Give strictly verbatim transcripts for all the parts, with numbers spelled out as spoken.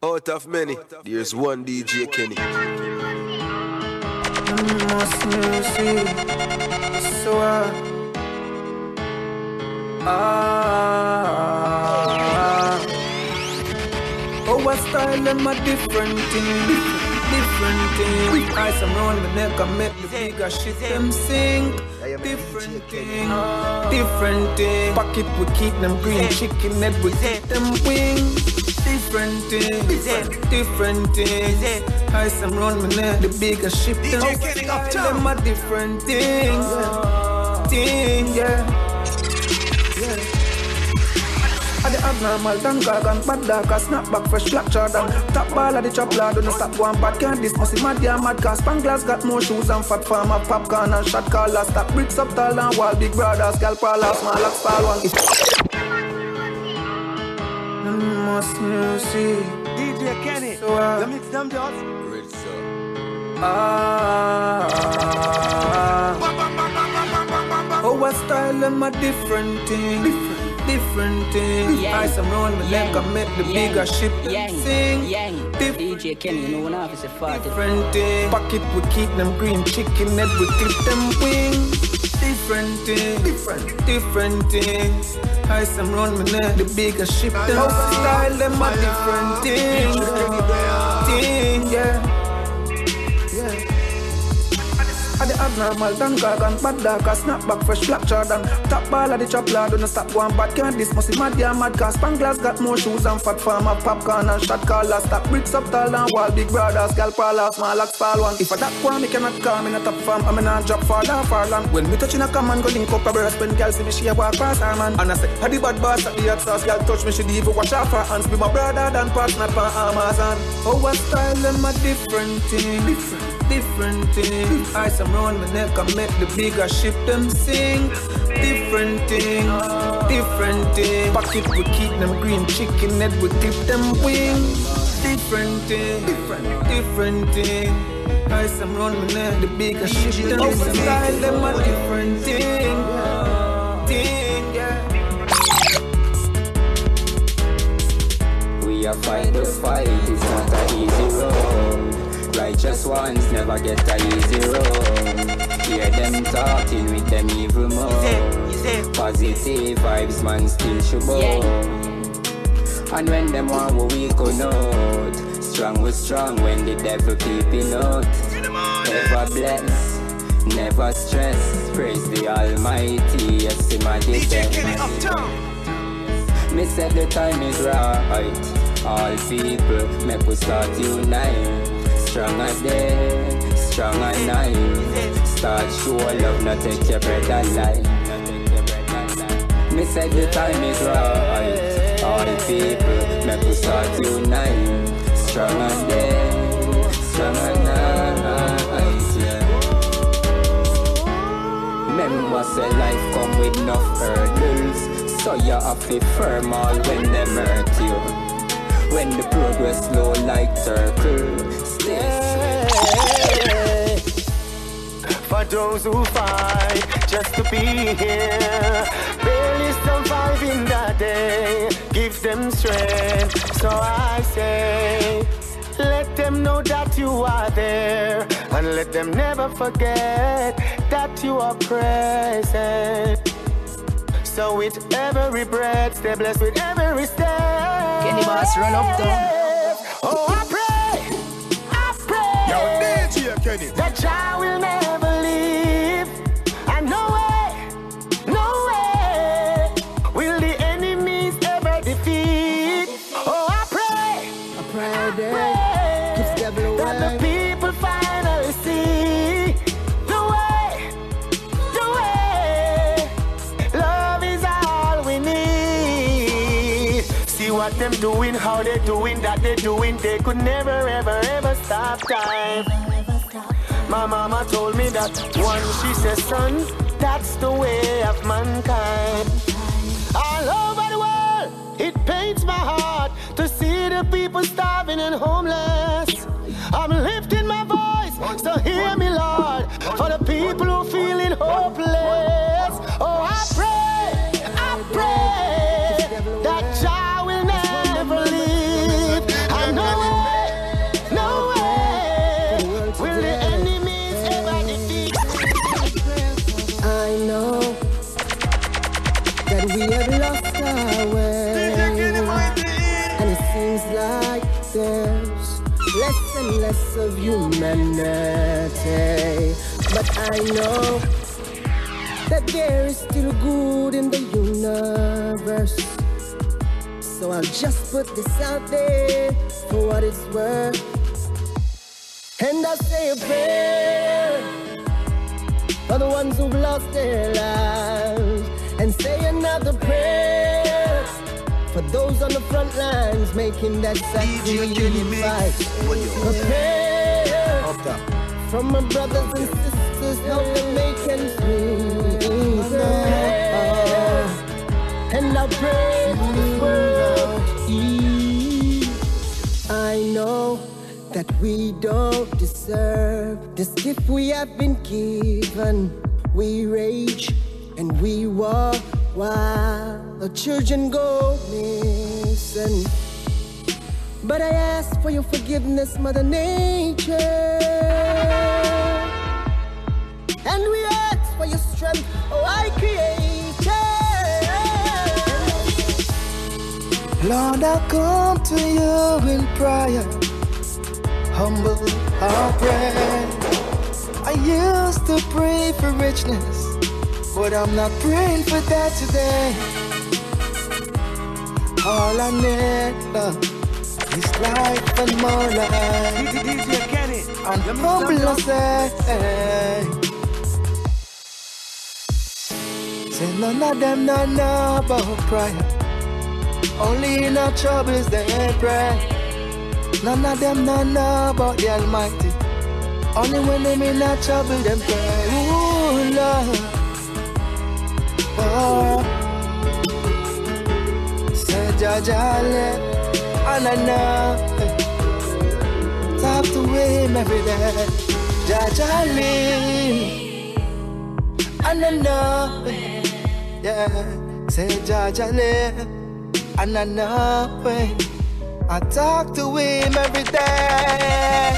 Out of many, there's one D J Kenny. Must music, so uh, ah, oh, what style am I different thing, different thing. Ice around my neck, I make the bigger shit them sing. Different thing, different thing. Pocket we keep them green, chicken head we keep them wing. Different thing, different thing. Ice and run my neck, the bigger ship them. Them a different thing, thing, yeah, yeah. At the abnormal, dan gagan, bad dark, a snapback, fresh black Jordan. Top ball at the chop lad, don't stop one bad can't this must be mad, yeah, mad cause Spanglass got more shoes and fat farm of popcorn and shot callers. Stack bricks up tall and wall, big brothers, gal prowler, small like small one. Must music, D J Kenny, so, uh, you mix them just. Rich sir. Ah, oh, what style am I different thing, different, different thing. Ice and round my neck, I make the bigger ship sing. D J Kenny, you know one officer father. Different thing. Pocket we keep them green, chicken head we clip them wing. Different thing, different, different thing. Ice and run my neck, the bigger ship them. Oh, style them a different thing, thing, yeah, yeah. At the abnormal, dan gagan, bad dark, a snapback, fresh black Jordan. Top ball at the chop lad, don't stop one bad can't this must be mad, yeah, mad cause Spanglass got more shoes and fat farm of popcorn and shot callers. Stack bricks up tall and wall, big brothers, gal prowler, small like small one. If I that one, me cannot come in a top farm, I'm in a drop far down far land. When me touch in a command, go link up a burst, when gal see me, she a walk past her man. And I say, how the bad boss at the hot sauce, gal touch me, she even watch off her hands. Be my brother than pass, not for Amazon. Oh, what style them a different thing, different, different thing. Ice and round my neck, I make the bigger ship them sing. Different thing, different thing. Pocket we keep them green, chicken head we clip them wing. Different thing, different, different thing. Ice and run my neck, the bigger ship them sing. Style them a different thing, thing, yeah. We are fight the fight, it's not an easy road. Righteous ones never get a easy road. Hear them talking with them evil mode. Positive vibes, man, still should bow. And when them want what we could note. Strong was strong when the devil peeping out. Never bless, never stress. Praise the Almighty, yes, in my defense. Me said the time is right. All people, make we start unite. Strong as day, strong as night. Start show love, not take your bread alive. Me said the time is right. All people, make we start unite. Strong as day, strong as night. Yeah. Remember, say life come with enough hurdles, so you have to firm all when them hurt you. When the progress slow like circle, stay. For those who fight just to be here, barely surviving that day, give them strength. So I say, let them know that you are there, and let them never forget that you are present. So with every breath, stay blessed with every step. Kenny Boss run up down. Oh, I pray, I pray. Yo, D J Kenny. That child will never leave. And no way, no way will the enemies ever defeat. Oh, I pray, I pray I that pray keeps devil away. that the people finally see the way, the way. Love is all we need. See what them doing, how they doing, that they doing. They could never, ever, ever stop time. My mama told me that once she said, son, that's the way of mankind. All over the world, it pains my heart to see the people starving and homeless. I'm lifting my voice, so hear me, Lord, for the people who feeling hopeless. Oh, I pray, I pray that Jah will never leave. I know like there's less and less of humanity. But I know that there is still good in the universe. So I'll just put this out there for what it's worth. And I'll say a prayer for the ones who've lost their lives, and say another prayer for those on the front lines making that sacrifice. A prayer from my brothers and sisters, help them make ends meet. And I pray for this world to ease. I know that we don't deserve this gift we have been given. We rage and we walk while the children go missing. But I ask for your forgiveness, Mother Nature, and we ask for your strength, oh I Creator. Lord, I come to you in prayer, humble our prayer. I used to pray for richness, but I'm not praying for that today. All I need, love, is life and more life. D J Kenny, and humble I say. Say none of them don't know about prayer. Only in our troubles they pray. None of them don't know about the Almighty. Only when them in our trouble them pray. Ooh, Lord. Oh, say Jajale, and I know. Talk to him every day. Jajale, and I know. Yeah, say Jajale, and I know. I talk to him every day.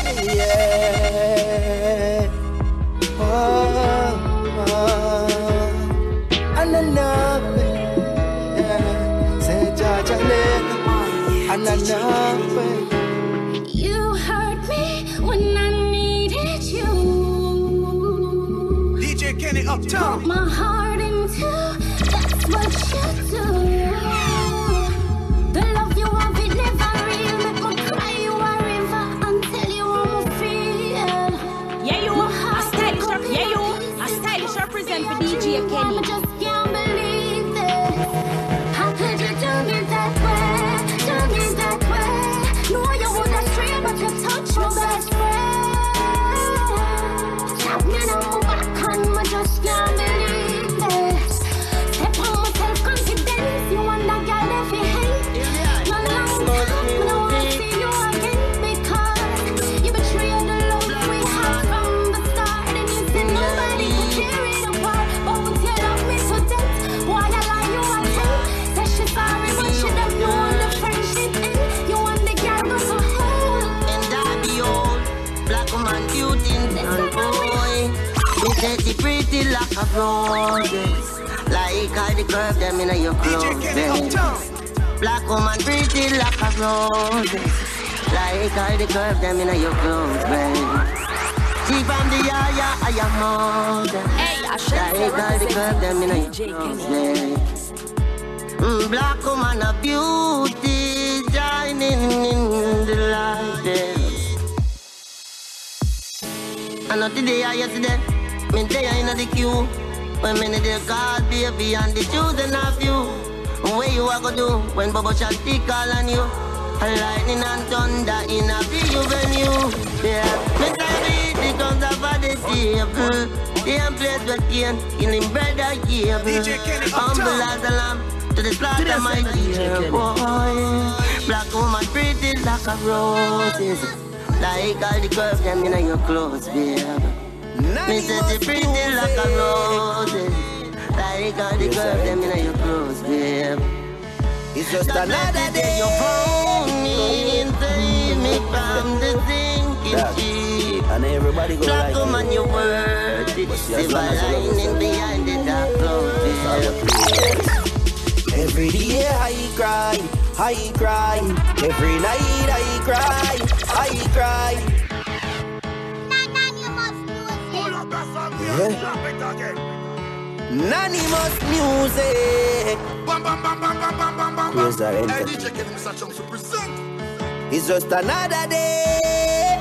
Yeah. Oh, oh. And I know, yeah, say Jajale, and I know. You hurt me when I needed you. D J Kenny Uptown. Put my heart into, that's what you do. The love you have, it never real. Make me cry you a river until you won't feel. Yeah, you, a stylish rep, yeah, you, a stylish represent for D J Kenny. Pretty, pretty like a roses, like all the curve them in your clothes. Black woman pretty like a roses, like all the curve them in your clothes. She from the yaya, I am mountain, like all the curve them in your clothes. Mm, black woman of beauty, shining in the light. I know today I yesterday. Me day in the queue. When many they call baby and the choosing of you. What you are gonna do when Bubba Shanti call on you? A lightning and thunder in a view venue. Yeah, me say the guns of the table. The place where Cain killing bread a cable. Humble as a lamb to the slaughter my dear boy. Black woman pretty like a roses, like all the curves them in your clothes, baby. Me say she pretty like a rose, like all the girls them in your clothes, babe. It's just another day you found me and save me from the sinking ship. And everybody go like Black woman, you worth it. Silver lining behind the dark clouds, babe. Every day I cry I cry. Every night I cry, I cry. Anonymous music. Where's that enter? It's just another day.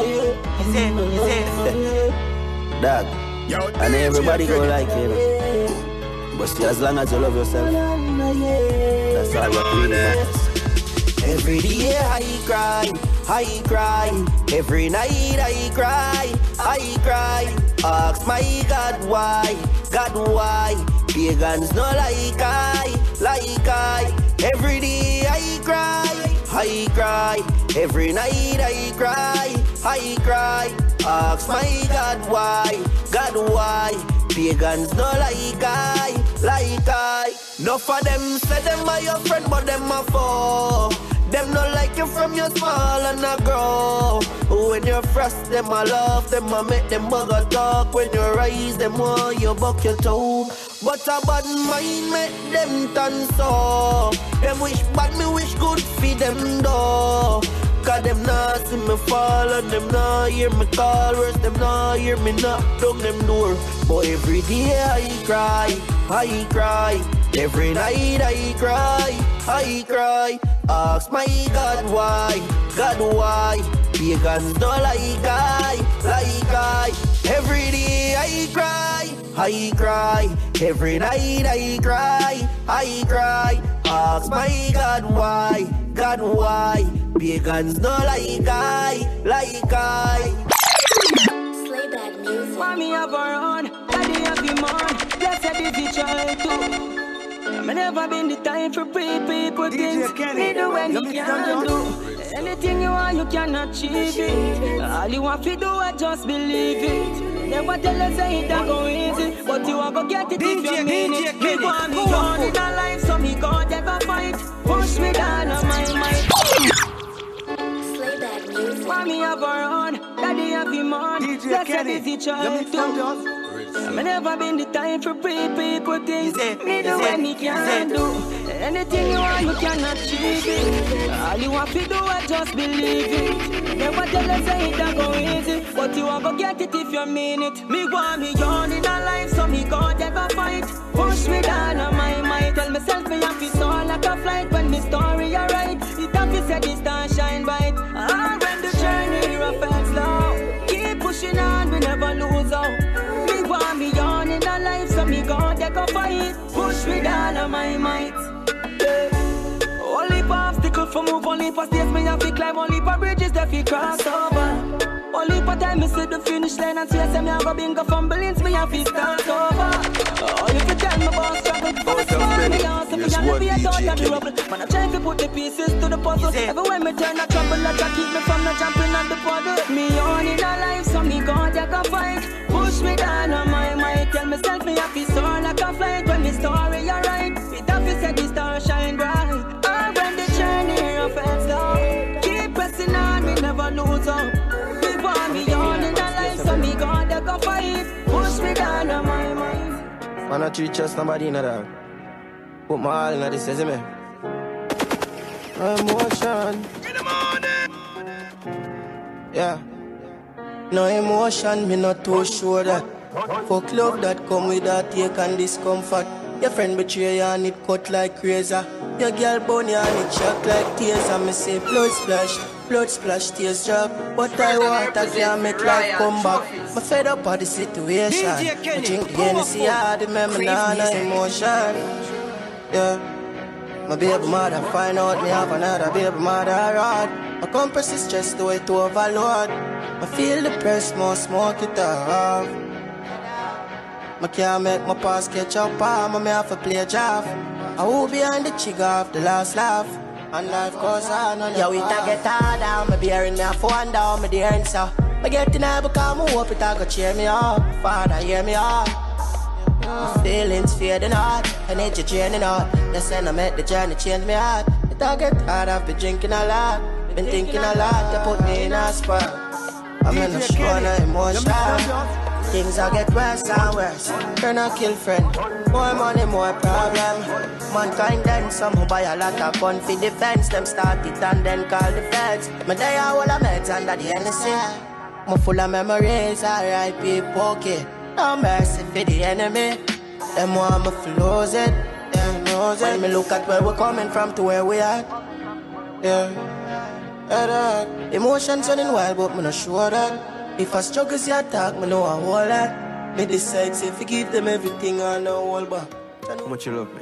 Dog, and everybody go like it. But still, as long as you love yourself, that's all what really matters. Every day I cry, I cry. Every night I cry, I cry. Ask my God why, God why. Pagans no like I, like I. Every day I cry, I cry. Every night I cry, I cry. Ask my God why, God why. Pagans no like I, like I. No for them say them are your friend, but them are foe. Them not like you from your small and a grow. When you're frost, them a laugh, them a make them bugger talk. When you rise, them want you buck your toe. But a bad mind make them turn so. Them wish bad, me wish good for them though. Cause them not see me fall and them not hear me call. Worse, them not hear me knock down them door. But every day I cry, I cry. Every night I cry, I cry. Ask my God why, God why. Pagans don't like I, like I. Every day I cry, I cry. Every night I cry, I cry. Ask my God why, God why. Pagans don't like I, like I. Slayback music. Mommy have her own, daddy have him on. Blessed is the child too. I've never been the time for pretty people things. Me do when you can do. Anything you want, you can achieve it. All you want to do, I just believe it. Never tell us say it don't go easy, but you want to get it if you mean it. Me want me on in a life, so me go never fight. Push me down on my mind. Slayback music. Mommy have her own, daddy have him on. Blessed is the child too. I've never been the time for pretty people things. Me do when me can do. Anything you want, you can achieve it. All you want to do, I just believe it. Never tell us say it don't go easy, but you want to get it if you mean it. Me want me on in a life, so me go never fight. Push me down on my mind. Tell myself me have to soar like a flight. When the story alright, it have to say the star shine bright. Ah, when the journey rough and slow, keep pushing on, we never lose out. Want me on in a life, so me go take a fight. Push me down on my might. Yeah. Only for obstacles for move, only for stairs me have to climb, only for bridges that we cross over. Only for time me see the finish line and swear say me have a bingo fumblings, me have to start over. Oh, if you tell me about struggle, first one me ask if you can be a thought and trouble. Man I try to put the pieces to the puzzle. Everywhere me turn a trouble, like I keep me from not jumping on the puddle. Me on in a life, so me go take a fight. Push me down on my mind. Tell myself me have to soar like a flight. When the story alright, it have to say the star shine bright. Oh, when the journey rough and slow, keep pressing on, me never lose out. Me want me on in a life, so me go take a fight. Push me down on my mind. Man, I treat just nobody in that. Put my all in this, see me. Emotion. In the morning. Yeah. No emotion, me not too sure that. Fuck love that come with that take and discomfort. Your friend betray you and it cut like razor. Your girl bone you and it shock like tears. And me say blood splash, blood splash, tears drop. But I want that can't make life come back. Me fed up of the situation. I drink the Hennessy hard, remember now no emotion. Yeah. My baby mother find out me have another baby mother rod. My compress is stressed the way to overload. I feel depressed, more smoke it off. I can't make my past catch up, I may have to play a job. I will behind the chick off the last laugh. And life goes on and yeah, we ta get harder. Me bearing me a phone down, me the answer. I get in there because I hope it a go cheer me up. Father, hear me up. Feelings fading out, energy draining out. Yes, and I met the journey change me heart. It a get hard, I've been drinking a lot. Been thinking a lot, they put me in a spot. I'm in a show no emotion. things are get worse and worse. Turn a kill friend. More money, more problem. Mankind then some who buy a lot of gun for defense. Them start it and then call the feds. Me day a whole of meds under the Hennessy. Me full of memories, R I P pokey. No mercy for the enemy. Them want me to lose it. Them knows it. When me look at where we're coming from to where we are. Yeah. Yeah, emotions running wild, but me not sure that. If I struggle, see attack, me know I whole lot. Me decide if you give them everything I know all back. How much you love me?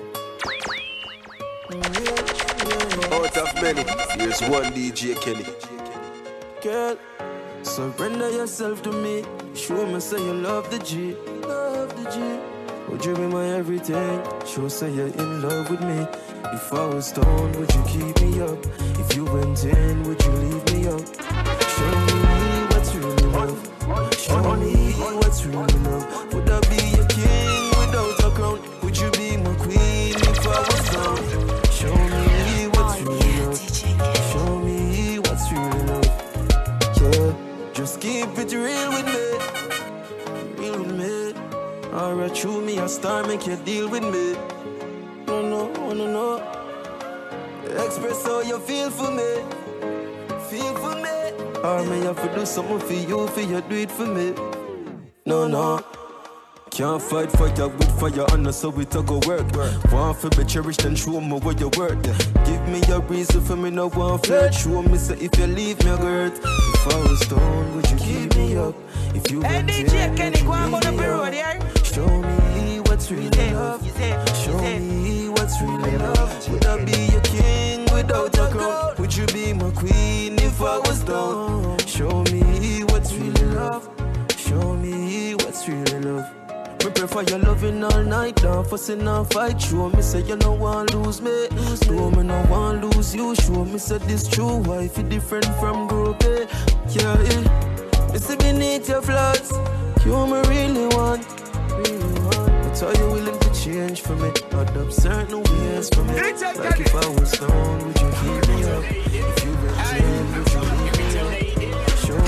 Out of many, here's one D J Kenny. Girl, surrender yourself to me. Show me say you love the G. Love the G. Would you be my everything? Show say you're in love with me. If I was stoned, would you keep me up? If you went in, would you leave me out? Show me what's really love. Show me what's really love. Would I be your king without a crown? Would you be my queen if I was down? Show me what's really love. Show me what's really love. Yeah, just keep it real with me. Real with me. Alright, true me a star, make you deal with me. No, no, no, no. Express how you feel for me. Feel for me. Or may I have to do something for you, for you do it for me. No, no. Can't fight fire with fire, and so it a go work. Want to be cherished and show me what you worth. Give me a reason for me no want flirt. Show me say if you leave me a hurt. If I was stoned, would you keep me up? If you hey, D J Kenny, go on the road here. Show me what's really love. Show me what's really love. Would I be your king without a crown? Would you be my queen if I was down? Show me what's really love. Show me what's really love. Me prefer your loving all night down, fussing and fight. Show me say you no want lose me. Show me no want lose you. Show me say this true. Wife you different from group A. Yeah, yeah. You see beneath your flaws, you me really want. Really want. That's how you willing to change for me. Adopt certain ways for me. Like if I was down, would you keep me up? If you were down, would you leave me up? Show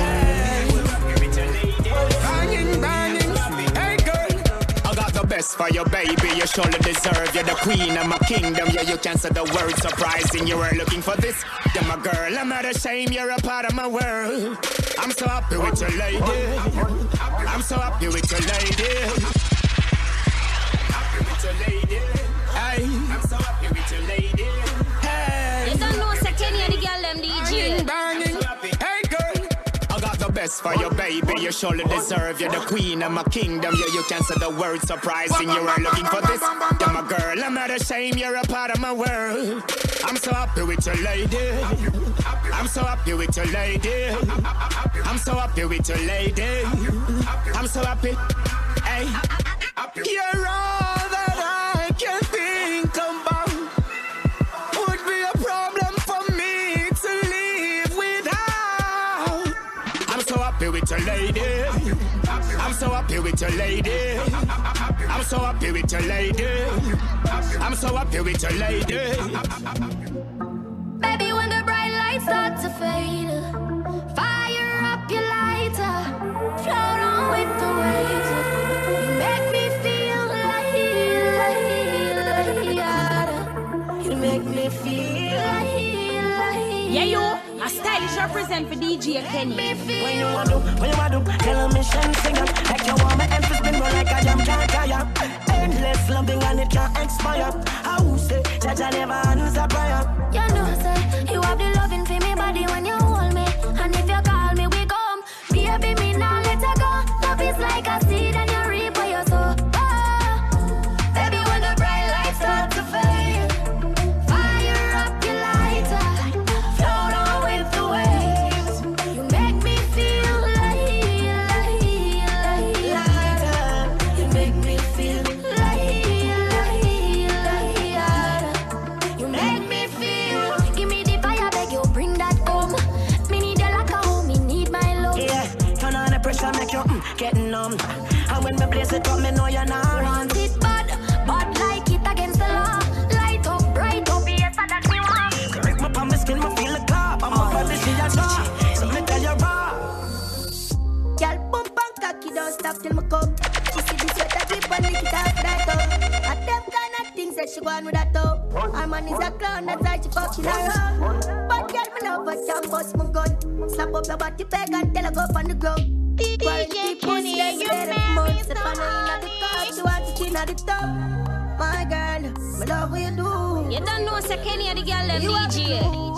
me. Banging, banging. Hey girl, I got the best for your baby. You surely deserve. You're the queen of my kingdom. Yeah, you can't say the word surprising. You were looking for this. You're my girl. I'm not ashamed. You're a part of my world. I'm so happy with your lady. I'm so happy with your lady. Happy with your lady. Hey, I'm so happy with your lady. Hey, you don't know Kenny and the girl them D J. Banging, banging. Hey girl, I got the best for your baby. You surely deserve. You're the queen of my kingdom. Yeah, you can't say the word surprising. You were looking for this. You're my girl. I'm not ashamed. You're a part of my world. I'm so happy with your lady. I'm so happy with your lady. I'm so happy with your lady. I'm so happy. Hey, you're all that I can think about. Would be a problem for me to live without. I'm so happy with your lady. I'm so happy with your lady. I'm so happy with your lady. I'm so happy with your lady. Baby, when the bright lights start to fade, fire up your lighter, float on with the waves. You make me feel like, like, like, you make me feel like, like. Yeah, you, a stylish represent for D J Kenny. When you want to, when you want to, tell a mission singer. Like you want my emphasis, spin roll like a jam can't tire. Endless loving and it can't expire. I will say, that I never answer prayer. You know, say, you have the loving for me body when you hold me. And if you call me, we come. Baby, me now let her go. Love is like a seed and you reap what you sow. Oh, baby, when the bright lights start to fade, fire up your lighter, float on with the waves. You make me feel like, like, like, you make me feel like, like, like, you make me feel. Give me the fire, beg you, bring that home. Me need you like a home, me need my love. Yeah, turn on the pressure, make you mm, get numb. And when me blaze it up, me know you're not Want it bad, but like it against the law. Light up, bright up, yes, that me want. Correct my palm, my skin, me feel the clap. I'm a body, she a jaw. So me tell you raw. Girl, bump and cocky, don't stop till me come. born with a toe. Our man is a clown, that's why she fucking around. But girl, me love her, can't bust my gun. Slap up your body peg and tell her go on the ground. D J Kenny, you make me so high. She want to chin at the top. My girl, me love what you do. You don't know, say Kenny and the girl them D J.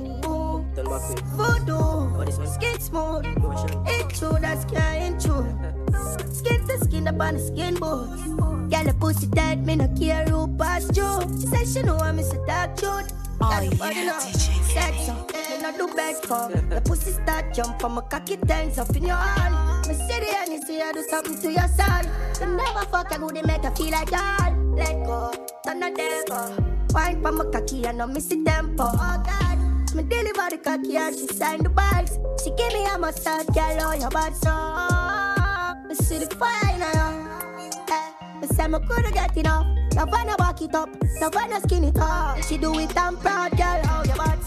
Voodoo, skin smooth. It's true, that's can't true. Skin to skin up on the skin boots. Girl, a pussy tight, me no care who pass you. She said she know I'm Mister Dark Truth. Oh yeah, D J Sex up, me no do best for. The pussy start jump from a cocky tanks up in your hand. Me see the and you see I do something to your son. You never fuck a good, make her feel like y'all. Let go, turn the devil. Wine from a cocky and no miss the tempo. Oh God. Me deliver the cocky and she signed the bags. She give me a massage, girl, oh, your bad song. Me see the fire in her. Eh, me say me coulda get enough. No wanna back it up, no wanna skin it up. She do it and proud, girl, oh, your bad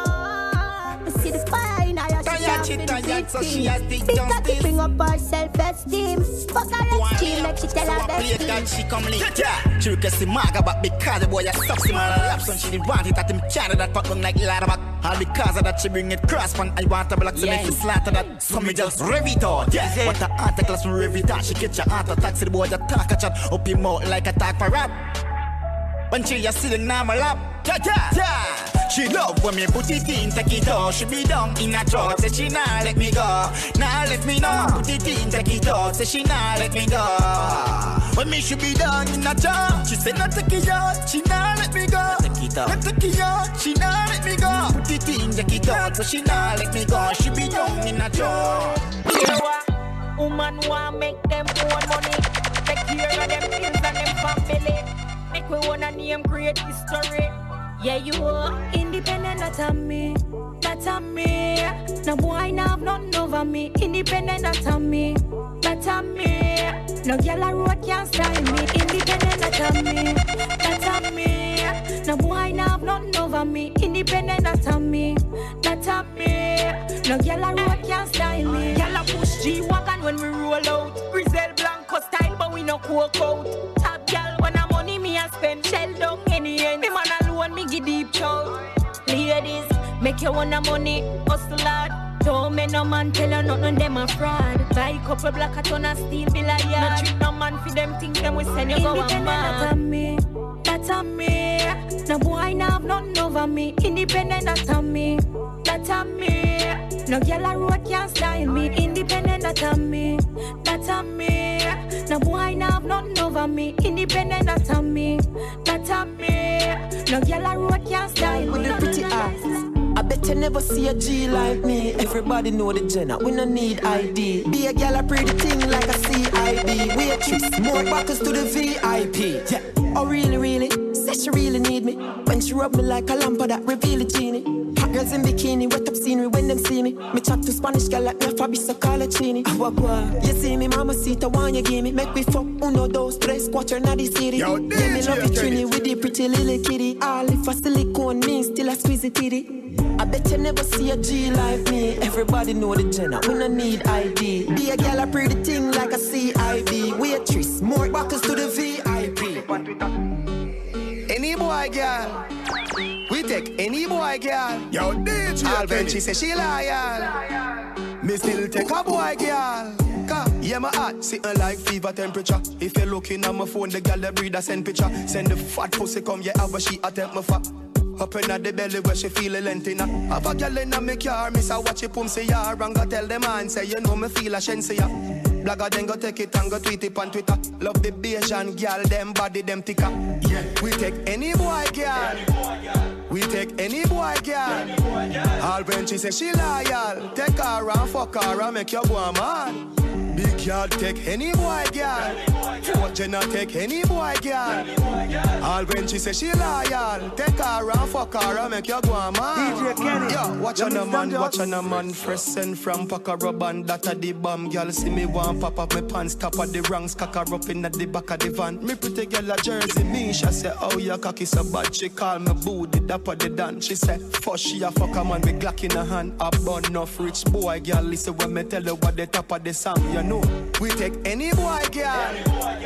song. Me see the fire in her. She can't feel the so she has the big cocky bring up her self-esteem. Fuck her esteem, make she tell her best team. She come late, yeah. She request the maga, but because the boy has stuff in my lap, so she didn't want it at him carry that fuck long like Ladderback. All because of that she bring it cross pan. I want to block so make you slaughter that. So me just rev it out, yeah. What the art class from rev it out. She get your heart attack, see the boy that talk a chat up your mouth like a talk for rap. When she just sitting now my lap, yeah, yeah, yeah. She love when me put it in, take it out. She be down in a truck, say she nah let me go. Nah let me know, put it in, take it out. Say she nah let me go. When me she be down in a truck, she say not take it out. She nah let me go. Take it out, take it out. She nah let me go. Put it in, take it out. So she nah let me go. She be down in a truck. You know what? Woman want make them own money. Take care of them things and them family. Make we wanna name create history. Yeah, you are independent, not on me, not on me. No boy now have nothing over me. Independent, not on me, not on me. No girl a road can't style me. Independent, not on me, not on me. No boy now have nothing over me. Independent, not on me, not on me. No girl a road can't style me. Girl a push G-Wagon when we roll out. Grizel Blanco style, but we no coke out. Top girl when I'm money me a spend. Shell down any end. Me man alone me give deep chow. Ladies, make you wanna money, hustle hard. Don't make no man tell you nothing, them a fraud. Buy couple black a ton of steel bill a yard. No treat no man for them things them we send you go a mad. That's on me, that's on me. No boy now have nothing over me. Independent, that's on me, that's on me. No girl a road can't style me. Independent, that's on me, that's on me. No boy now have nothing over me. Independent, that's on me, that's on me. No girl a road can't style me. With the pretty eyes, I bet you never see a G like me. Everybody know the Jenna, we no need I D. Be a girl a pretty thing like a C I D. Waitress, more bottles to the V I P. Yeah. Oh really, really? Say she really need me. When she rub me like a lamp that reveal a genie. Hot girls in bikini, wet up scenery when them see me. Me chat to Spanish girl like me a Fabi Socalachini. You see me, mama sita, want you give me. Make me fuck uno, dos, tres, cuatro, na the city. Yeah, me love you Trini with the pretty little kitty. All if a silicone means still a squeezy titty. I bet you never see a G like me. Everybody know the Jenna, we no need I D. Be a girl a pretty thing like a C I D. Waitress, more bottles to the V I P. Any boy girl, we take any boy girl. Yo, D J Alvin, she say she loyal. Me still take a boy girl. Yeah, my heart sitting like fever temperature. If you're looking at my phone, the girl that breed a send picture. Send the fat pussy come, yeah, have a she attempt my fat. Up in the belly where she feel a lentina. Have a girl in a me car, miss a watch it pum say ya. And go tell the man, say you know me feel a shense ya. Blagger then go take it and go tweet it on Twitter. Love the Bayesian girl, them body, them thicker. Yeah. We take any boy girl. We take any boy girl. All when she say she loyal, take her and fuck her and make you go a man. Big girl take any boy girl. Fort Jenna take any boy girl. All when she say she loyal, take her and fuck her and make you go a man. D J Kenny, yo, watch on a man, watch on a man. Fresh send from Paca Rubban, that a the bomb. Girl see me one pop up my pants, top of the ranks, cock her up in the back of the van. Me pretty girl a Jersey, me she say, oh your cocky so bad. She call me booty, dap of the dan. She say, fuck she a fuck a man with Glock in her hand. A bun enough rich boy, girl. Listen when me tell her what the top of the song, you know. We take any boy girl.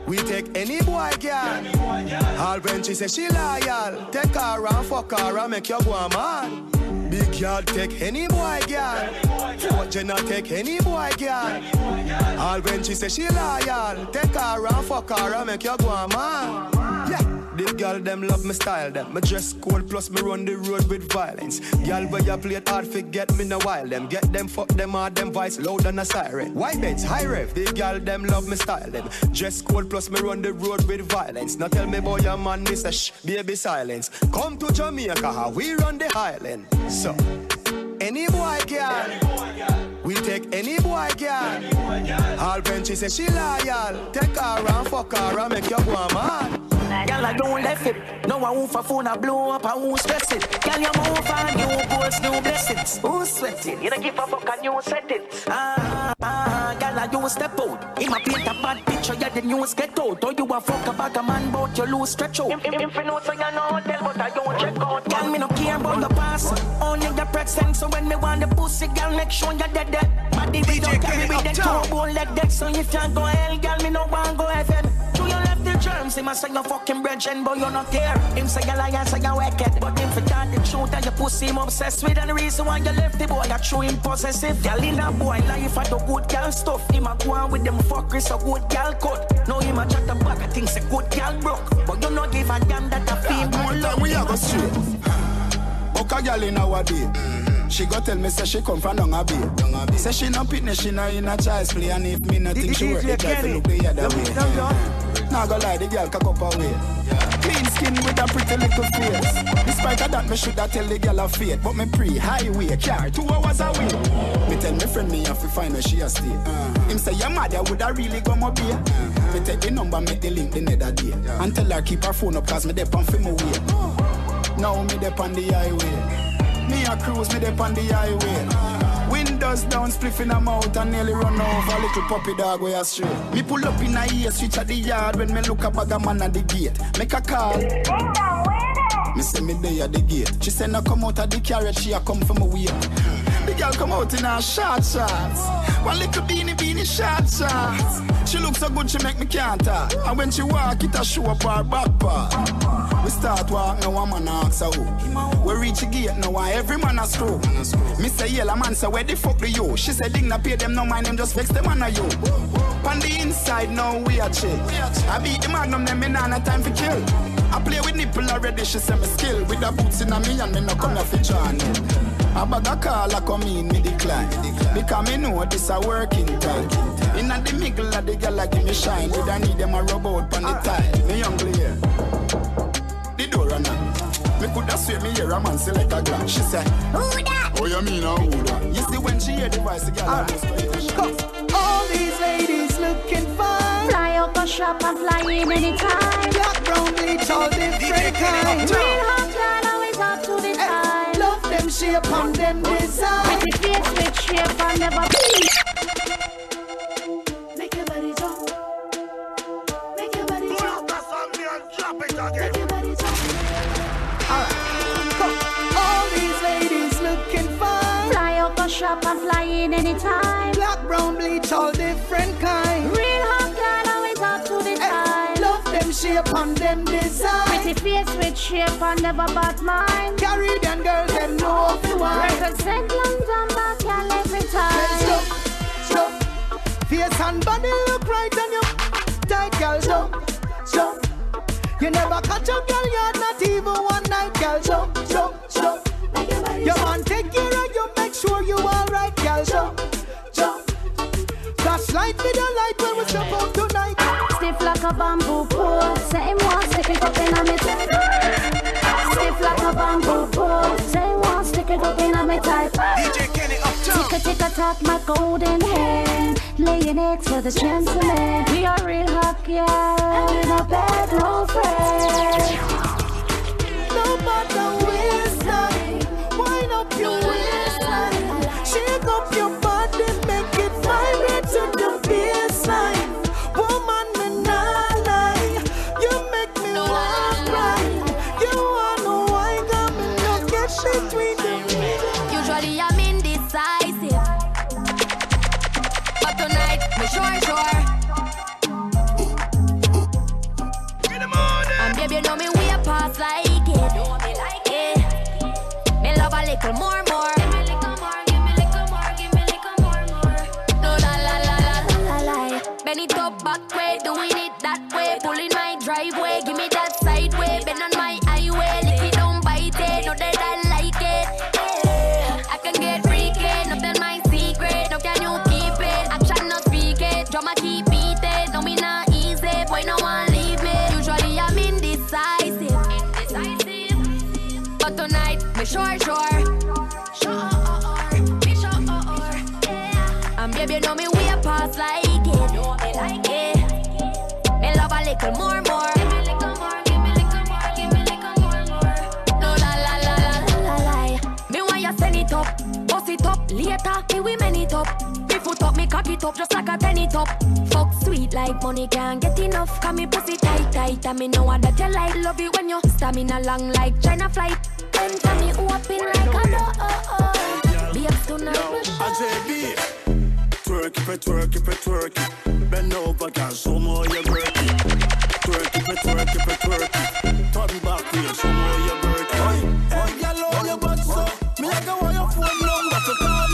We take any boy girl. All when she say she loyal, take her and fuck her and make you go mad. Big girl take any boy girl. Four Jenna take any boy girl. All when she say she loyal, take her and fuck her and make you go mad. Yeah. The girl them love me style them. Me dress cold plus me run the road with violence. Girl where you play it hard forget me no while them. Get them fuck them hard them voice loud than a siren. White beds high rev. The girl them love me style them. Dress cold plus me run the road with violence. Now tell me boy your man me say shh baby silence. Come to Jamaica how we run the island. So any boy girl. We take any boy girl. All when she say she loyal, take her and fuck her and make you go mad. Girl, I don't left it. No one who for phone, I blow up, I won't stress it. Girl, you move on, new goals, new blessings. Who's sweating? You don't give a fuck and you set it. Ah, ah, girl, I you step out. In my paint a bad picture, you the news get out. Or you a fuck about a man, but you lose stretch out. If, if, if you know so you know tell, but I don't check out. Girl, me no care about the past, only the present. So when me want the pussy, girl, make sure you're dead dead. Body we don't carry with the turbo like that. So if you go hell, girl, me no want go heaven. Do you left the germs? He must say you fucking brethren, but you not care. Him say you lie, say you wicked. But him forgot the truth and you pussy him obsessed with. And the reason why you left the boy, you true him possessive. Girl in a boy life at the good girl stuff. Him a go on with them fuckers, so good girl cut. Now him a chat back, I think say good girl broke. But you not give a damn that a feel good love. We are go straight. Buck a girl in our day. She go tell me say she come from down a bay. Say she no pitness, she no in a child's play. And if me no think she work, they try to look the other way. Now go lie, the girl cock up away. Clean skin with a pretty little face. Despite of that, me shoulda tell the girl a fate. But me pre-highway car two hours away. Me tell me friend me have to find where she a stay. Uh-huh. Him say your mother woulda really go my beer. Uh-huh. Me take the number, make the link the nether day. Yeah. And tell her keep her phone up cause me dep on for my way. Uh-huh. Now me dep on the highway. Me a cruise, me dep on the highway. Windows down, spliff in a mouth and nearly run over little puppy dog way astray. Me pull up in a ear switch at the yard when me look a bag a man at the gate. Make a call. Me say me there at the gate. She say no come out of the carriage, she a come from a way. The girl come out in her short shorts. One little beanie beanie short shorts. She look so good she make me can't talk. And when she walk it a show up her back part. We start walk now one man ask her who. We reach the gate now and every man a screw. Me say yellow man say where the fuck do you? She say ding na pay them no mind them just vex them on you. On the inside now we a chill. I beat the magnum them me nah no time for kill. I play with nipple already she say me skill. With the boots in a me and me no come here for join it. I bag a call I come in me decline. Because me know this a working time. In a the middle of the girl I give me shine. Did I need them a rub out on the tie? Me young here. The door runner. Me coulda swear me hear a man say like a gram. She say, who that? Oh you mean a who that? You see when she hear the voice the girl almost right. All these ladies looking fine. Fly up a shop and fly in anytime. Black, brown, bleach, all different kinds. Real hot girl always up to the time. Love them shape and them design. Pretty face with shape and never be. Make your body jump. Make your body jump. Drop it again. Make your body jump. Alright, come. All these ladies looking fine. Fly up a shop and fly in anytime. Black, brown, bleach, all different kinds. Real hot girl always up to the time. Love them shape and them design. Pretty face with shape and never bad mind. Caribbean girls them know if you want. Represent London back and every time. Stop, stop. Face and body look right on you. Tight girl, jump, jump. You never catch a girl yet, not even one night, girl. Jump, jump, jump. Your man take care of you, make sure you alright, girl. Jump, jump. Flashlight with the light when we step out tonight. Stiff like a bamboo pole. Say him want stick it up in a me type. Stiff like a bamboo pole. Say him want stick it up in a me type. D J Kenny uptown. Tick a tick a tock my golden hand. Laying eggs for the gentleman. We are real hot girl with a bad no friend. No matter waistline, wind up your waistline. Shake up your body, make it vibrate to the baseline. Woman, me nah lie, you make me want right. You wanna wine, got me no get between them. Usually I'm indecisive, but tonight me sure sure. you know me way past like it. Know me like it. Me love a little more, more. Give me little more, give me little more, give me little more, more. No la la la la la la la. Bend it up back way, doing it that way. Pulling my driveway, give me that side way. Bend on my highway, lick it don't bite it. Know that I like it. Yeah. I can get freaky, nothing my secret. No can you keep it? Action not speak it. Drama keep beating. No me not easy, boy no one leave me. Usually I'm indecisive, indecisive. But tonight me sure sure. Sure, me sure, yeah. And baby you know me way past like it. Know me like it. Me love a little more, more. Give me little more, give me little more, give me little more, more. No la la la la la la. Me want you send it up, bust it up. Later, me we man it up. Me foot up, me cock it up just like a penny top. Fuck sweet like money can't get enough. Cause me pussy tight tight and me know what that you like. Love it when you stamina long like China flight. Then for me open like a door. Oh, oh. Be up tonight. I J B. Twerk it, twerk it, twerk it. Bend over, girl, show more you work it. Twerk it, twerk it, twerk it. Turn back here, show more you work it. Hey, girl, how you butt so? Me like I want your phone number to call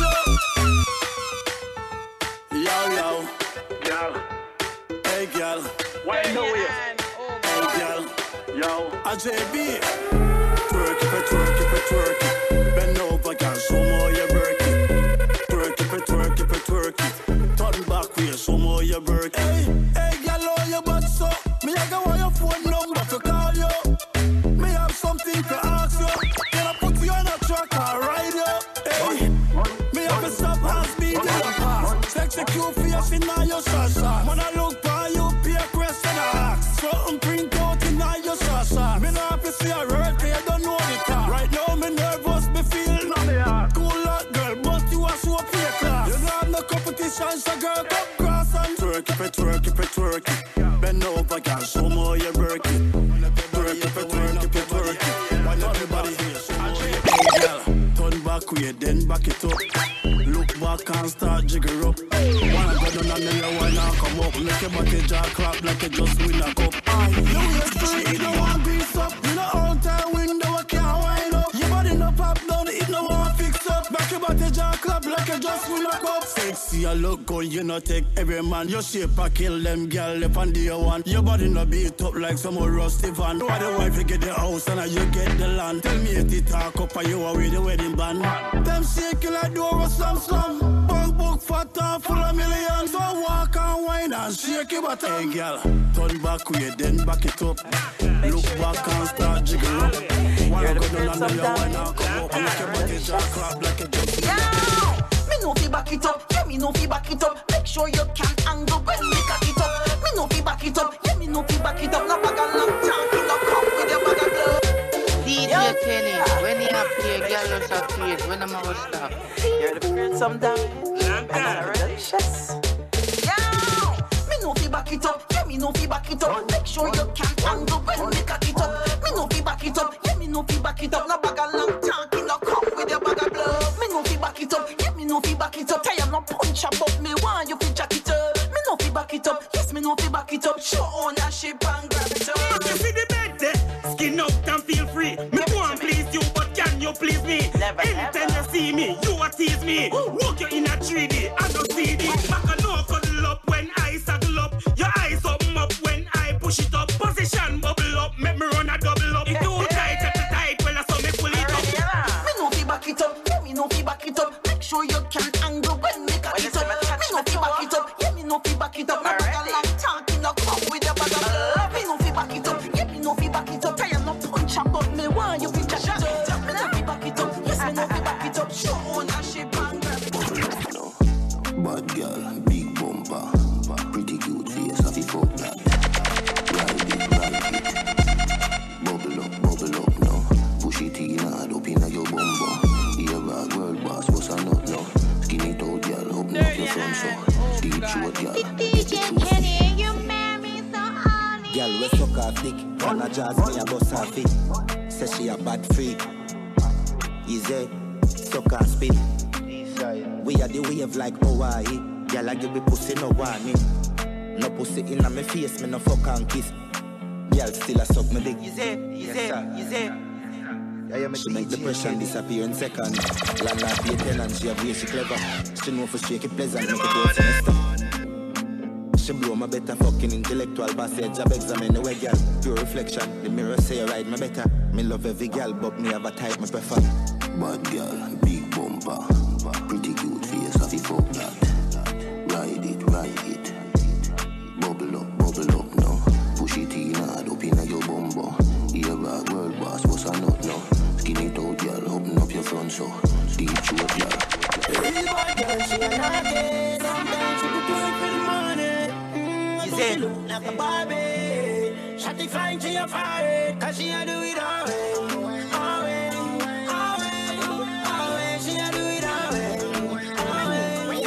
you. Yo, yo, yo. Hey, girl. Why know you? Hey, girl. Yo, I J B. Twerk it, twerk it, twerk it. Bend over, girl, show more you work it. Twerk it, twerk it, twerk it. Turn back here, show more you work it. Hey, hey, girl, how you butt so? Me I go want your phone number to call you. Me have something to ask you. Can I put you on a truck or ride you? Hey, me have a stop and speed in the past. Sexy cute face in your shasha. Man, I look for you, be a question I ask. Something print out in your shasha. Me not happy see a word, cause you don't know the car. Right now, me nervous, me feel no me heart. Cool lot, girl, but you are so pay class. You don't have no competition, so girl, come cross and twerk it, twerk it, twerk it. Bend over, girl, show more you work it. Twerk it, twerk it, twerk it. Why not everybody here? Show more you work it. Girl, turn back way, then back it up. Look back and start jigger up. Wanna go down and then you wanna come up. Make your body jaw clap like you just win a cup. You waist straight, you don't want grease up. You know all time window, I can't wind up. Your body no pop down, it no want fix up. Back your body jaw clap like you just win a cup. Sexy, you look good, you know take every man. Your shape I kill them, girl, if and you want. Your body no beat up like some old rusty van. Why the wife you get the house and you get the land? Tell me if it talk up and you are with the wedding band. Them shake you like door or some slum. Bunk book fat and full of millions. So walk and wine and shake your bottom. Hey girl, turn back way, then back it up. Look back and start jiggle up. Wanna go down and then you wanna come up. Make your body jaw clap like a jump. Me no fi back it up, yeah me no fi back it up. Make sure you can angle when me cock it up. Me no fi back it up, yeah me no fi back it up. No bag of long talking, no come with your bag of glove. D J Kenny, when you have play, girl just a create. When I'm gonna stop. You're the friend sometimes. And I'm delicious. Yeah, me no fi back it up, yeah me no fi back it up. Make sure you can angle when me cock it up. Me no fi back it up, yeah me no fi back it up. No bag of long talking, no come with your bag of glove. Me no fi back it up, yeah me no fi back it up. I am no punch up, but me want you fi jack it up. Me no fi back it up, yes me no fi back it up. Show ownership and grab it up. You see the bed there, skin out and feel free. Me want please you, but can you please me? Never, anytime never. you see me, you a tease me. Walk you in a three D, I don't see D. Back a no cuddle up when I saddle up. Your eyes open up when I push it up. Position bubble up, make me run a double up. It too tight, it's too tight, well I saw me pull it up. Me no fi back it up, yeah me no fi back it up. Make sure you can angle when me cock it up. Me no fi back it up, yeah me no fi back it up. No bag of long talking, no come with your bag of love. Me no fi back it up, yeah me no fi back it up. I am no punch up, but me want you fi jack it up. Me no fi back it up, yes me no fi back it up. Show ownership and grab it. Bad girl, big bumper, pretty cute face, happy fuck that. Ride it, ride it. Bubble up, bubble up now. Push it in hard up inna your bum bum. Here bag world boss, what's a nut now? Skin it out, girl, open up your front so. Deep short, girl. D J Kenny, you marry so honey. Girl, we suck her thick, on a jazz me a bust her feet. Say she a bad freak. Easy, suck her spin. We are the wave like Hawaii. Girl, I give me pussy no warning. No pussy in my face, me no fuck and kiss. Girl still a suck me dick. Easy, easy, easy. She make depression disappear in seconds. Landlord pay tenant, she a way she clever. She know for shake it pleasant, make it go semester. She blow my better fucking intellectual passage. Job examine the way girl, pure reflection. The mirror say you ride my better. Me love every girl, but me have a type me prefer. Bad girl, big bumper, pretty cute face, have it fuck that. Ride it, ride it. Bubble up, bubble up now. Push it in hard up in your bumbo. Here a world boss, what's a nut now? Skin it out, girl, open up your front so. Deep throat, girl. Every bad girl, she a naughty. Sometimes she could do it for the money. She look like a Barbie. Shotty flying to your fire, cause she a do it all way. Always, always, always. She a do it all way.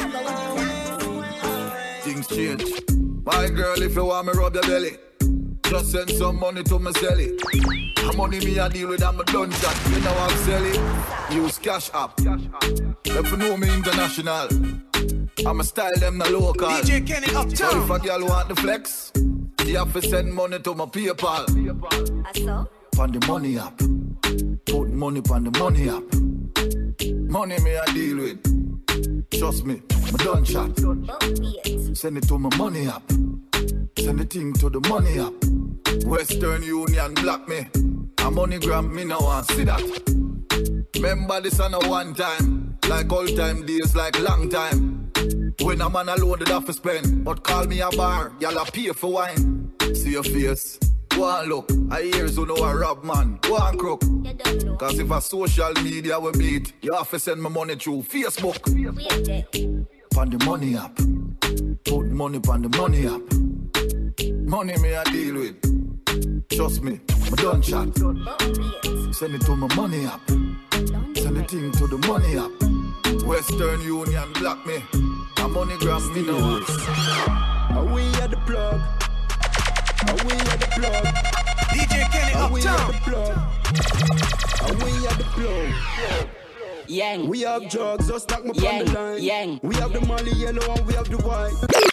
Always. Things change. My girl, if you want me rub your belly, just send some money to my celly. The money me I deal with, I'm a done shot. You know I'm selling. Use Cash App. If you know me international, I'ma style them the local. D J Kenny Uptown. So if a girl want the flex, you have to send money to my PayPal. So? On the money app. Put money on the money app. Money me I deal with. Trust me, my done shot. Send it to my money app. Send the thing to the money app. Western Union block me. A MoneyGram me no want see that. Remember this on a one time. Like old time days, like long time. When a man alone did have to spend. But call me a bar, y'all a pay for wine. See your face, go and look. I hear you know a rob man, go and crook. Cause if a social media we beat, you have to send me money through Facebook. On the money app. Put money on the money app. Money me I deal with. Trust me, my done shot. Send it to my money app. Send the thing to the money app. Western Union block me. A MoneyGram me no want. Are we at the plug? Are we at the plug? D J Kenny Uptown. Are we at the plug? Are we at the plug? Yang. We have drugs, just knock my Yang. on the line. Yang. We have the Mali yellow and we have the white.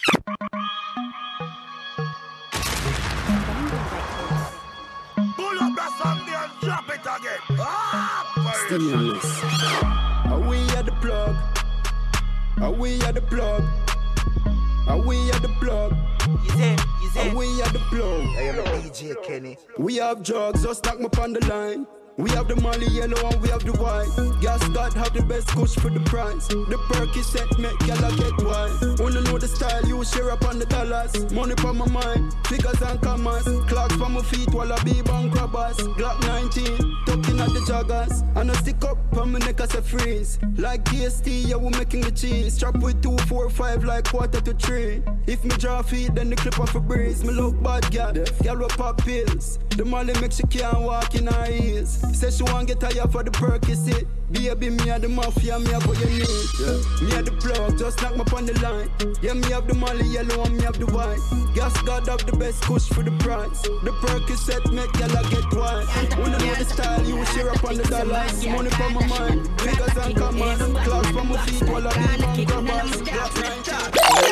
Pull up the Sunday and drop it again. Ah, Stimulus. Are we at the plug? Are we at the plug? Are we at the plug? Easy, easy. Are we at the plug? I am a D J Kenny. We have drugs, just knock me on the line. We have the Mali yellow and we have the white. Gas God have the best kush for the price. The perky set make y'all get wild. Wanna know the style, you share up on the dollars. Money for my mind, figures and commas. Clocks for my feet while I be on grabbers. Glock nineteen, tucking at the joggers. And I stick up on my neck as a freeze. Like K S T, yeah, we making the cheese. Strap with two, four, five, like quarter to three. If me draw feet, then the clip off a breeze. Me look bad, girl, girl will pop pills. The Mali make she can't walk in her ears. Say she want get tired for the perky sit. Baby, me and the mafia, me have what you need. Yeah. Me and the plug, just knock me on the line. Yeah, me have the Mali yellow and me have the white. Gas God have the best kush for the price. The perky set make y'all get wild. Wanna know the style, you share up on the dollars. Money for my mind, figures and commas. Clocks for my feet while I be on grabbers. Glock nineteen.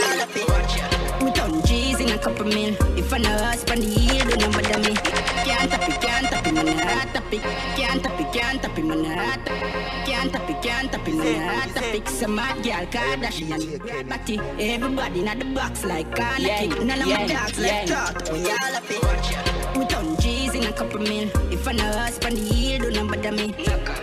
We done G's in a couple mil. If I know us from the year, don't know what me. Can't tap it, can't tap it, man, heart tap it. Can't tap it, can't tap it, man, heart tap it. Can't tap it, can't tap it, man, heart tap it. Some mad girl, Kardashian, Batty. Everybody in the box like Carnegie. None of my dogs left out. We all up it. We done G's in a couple mil. If I know us from the year, don't know what me.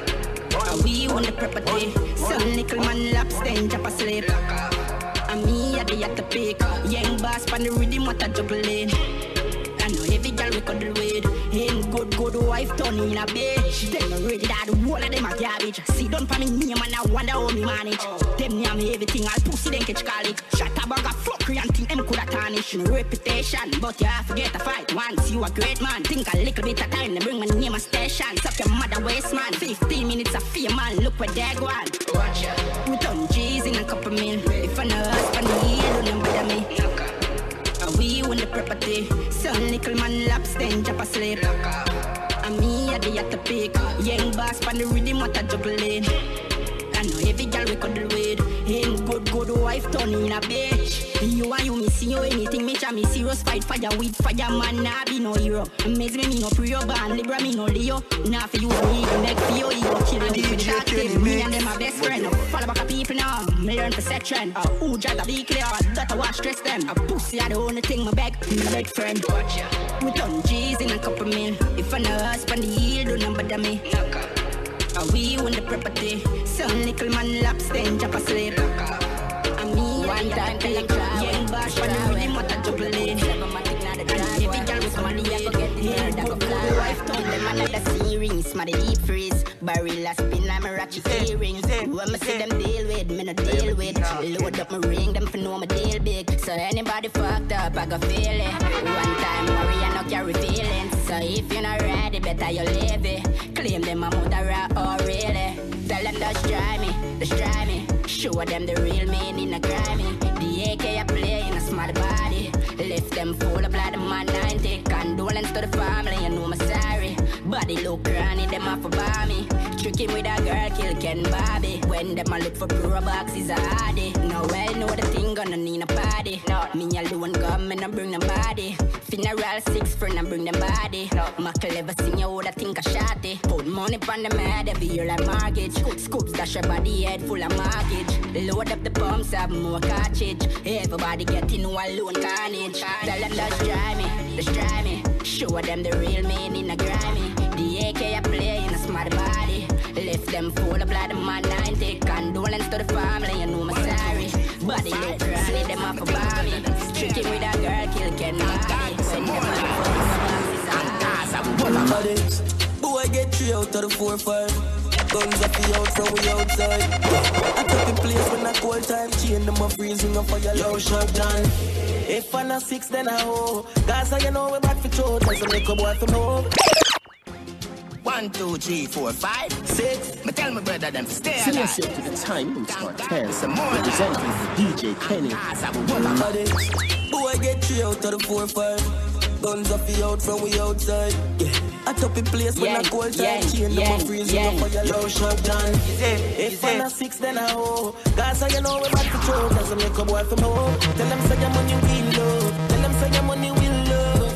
We own the property. Some little man laps, then jump asleep. And me at the at the peak. Young boss pan the rhythm what a juggling. I know every girl we could do it. Ain't good good wife turning in a bitch. Them not ready that the whole of them a garbage. See done for me name and I wonder how me manage. Them name me everything all pussy then catch college. Shut up bag of fuckery and think them coulda tarnish my reputation. But you have to get a fight once you a great man. Think a little bit of time to bring my name a station. Suck your mother waste man. Fifteen minutes of fear man. Look where they go on. Watch out. We done G's in a couple mil. If I know us from the year, don't know bother me. And we own the property. Some little man laps then jump asleep. And me at the at the peak. Young boss pan the rhythm what a juggling. I I know every girl we cuddle with. Ain't good, good wife turn in a bitch. You and you missing you anything, me try me serious fight fire with fire man, nah be no hero. Amaze me, me no pre-yo ban, Libra me no Leo. Nah for you, me even next for you, you kill you. With the active, me and them my best friend. Follow back a people now, me learn for set trend. Uh, who just a be clear, that I watch stress them. A pussy are the only thing my beg, me beg friend. We done G's in a couple mil. If I know husband the heel, do number than me. Are we on the property? Some little man lap stand up asleep. And me one time tell him try. Young bash when I really want to double in. Every girl with money I go get here. That go fly. Wife told them another series. Smarty deep freeze. Barrel a spin like my ratchet earrings. When me see them deal with, me no deal with. Load up my ring, them for know me deal big. So anybody fucked up, I go feel it. One time worry, I no carry feelings. So if you're not ready, better you leave it. Claim them a mother or really. Tell them just try me, just try me. Show them the real meaning of grimy. The A K I play in a smart body. Lift them full up like the man ninety. Condolence to the family, you know me sorry. Body look granny, them off a bomby. Tricking with a girl, kill Ken Bobby. When them a look for pro boxes, a hardy. No well know the thing gonna need a party. No. Me alone come and I bring them body. Funeral six friend and bring them body. No. My clever sing you would I think a shotty. Put money on the head every year like mortgage. Scoops dash your body head full of mortgage. Load up the pumps, have more cartridge. Everybody getting no alone carnage. Tell them just try me, just try me. Show them the real meaning of grimy. The A K I play in a smart body. Lift them full up like the man ninety. Condolence to the family, you know me sorry. Body look granny, them off a bomby. Tricking with a girl, kill Ken Bobby. Send them out. Boy, get three out of the four five. Guns up the out from we outside. I took the place when I cold time. Chain them up freezing up for your low shot down. If I'm not six, then I ho. Gaza, you know we're back for two. Tell some little boy from home. One, two, three, four, five, six. Me tell my brother them to stay alive. Send yourself to the time in Smart ten. Representing D J Kenny. Boy, get three out of the four five. Guns up the out from we outside. Yeah. I top the place when I cold time. Chain them up freezing up for your low shot down. If I'm not six, then I ho. Gaza, you know we're back for two. Tell some little boy from home. Tell them say your money will low. Tell them say your money will low.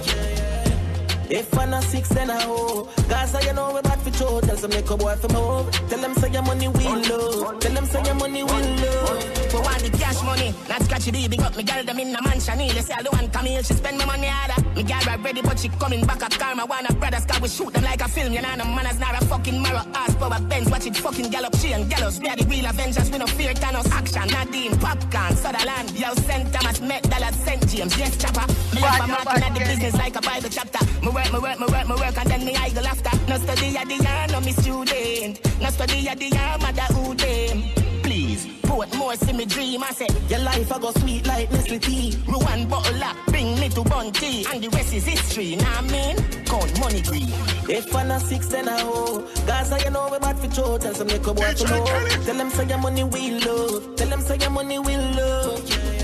If I'm not six, then I ho. Gaza, you know we're back for two. Tell some little boy from home. Tell them say your money will low. Tell them say your money will low. For all the cash money, not scratchy D, big up me girl them in the mansion. You say all the one come here, she spend my money harder. Me girl right ready, but she coming back at karma. One of brothers, cause we shoot them like a film. You know no manners, not a fucking marrow. Ass power Benz, watch it fucking gallop. She and gallows, we are the real Avengers. We no fear Thanos. Action, Nadine, Popcorn, Sutherland. Yo, Saint Thomas, Met Dallas, Saint James, yes, chopper. Me left my marking at the business like a Bible chapter. Me work, me work, me work, me work, and then me idle after. No study at the year, no me student. No study at the year, mother who them. Please, put more see me dream. I say, your life I go sweet like Nestle tea. One bottle up, bring me to Bunty. And the rest is history, nah man. Count money green. If I'm not six, then I ho. Gaza, you know we're bad for two. Tell some little boy to know. Tell them say your money will low. Tell them say your money will low.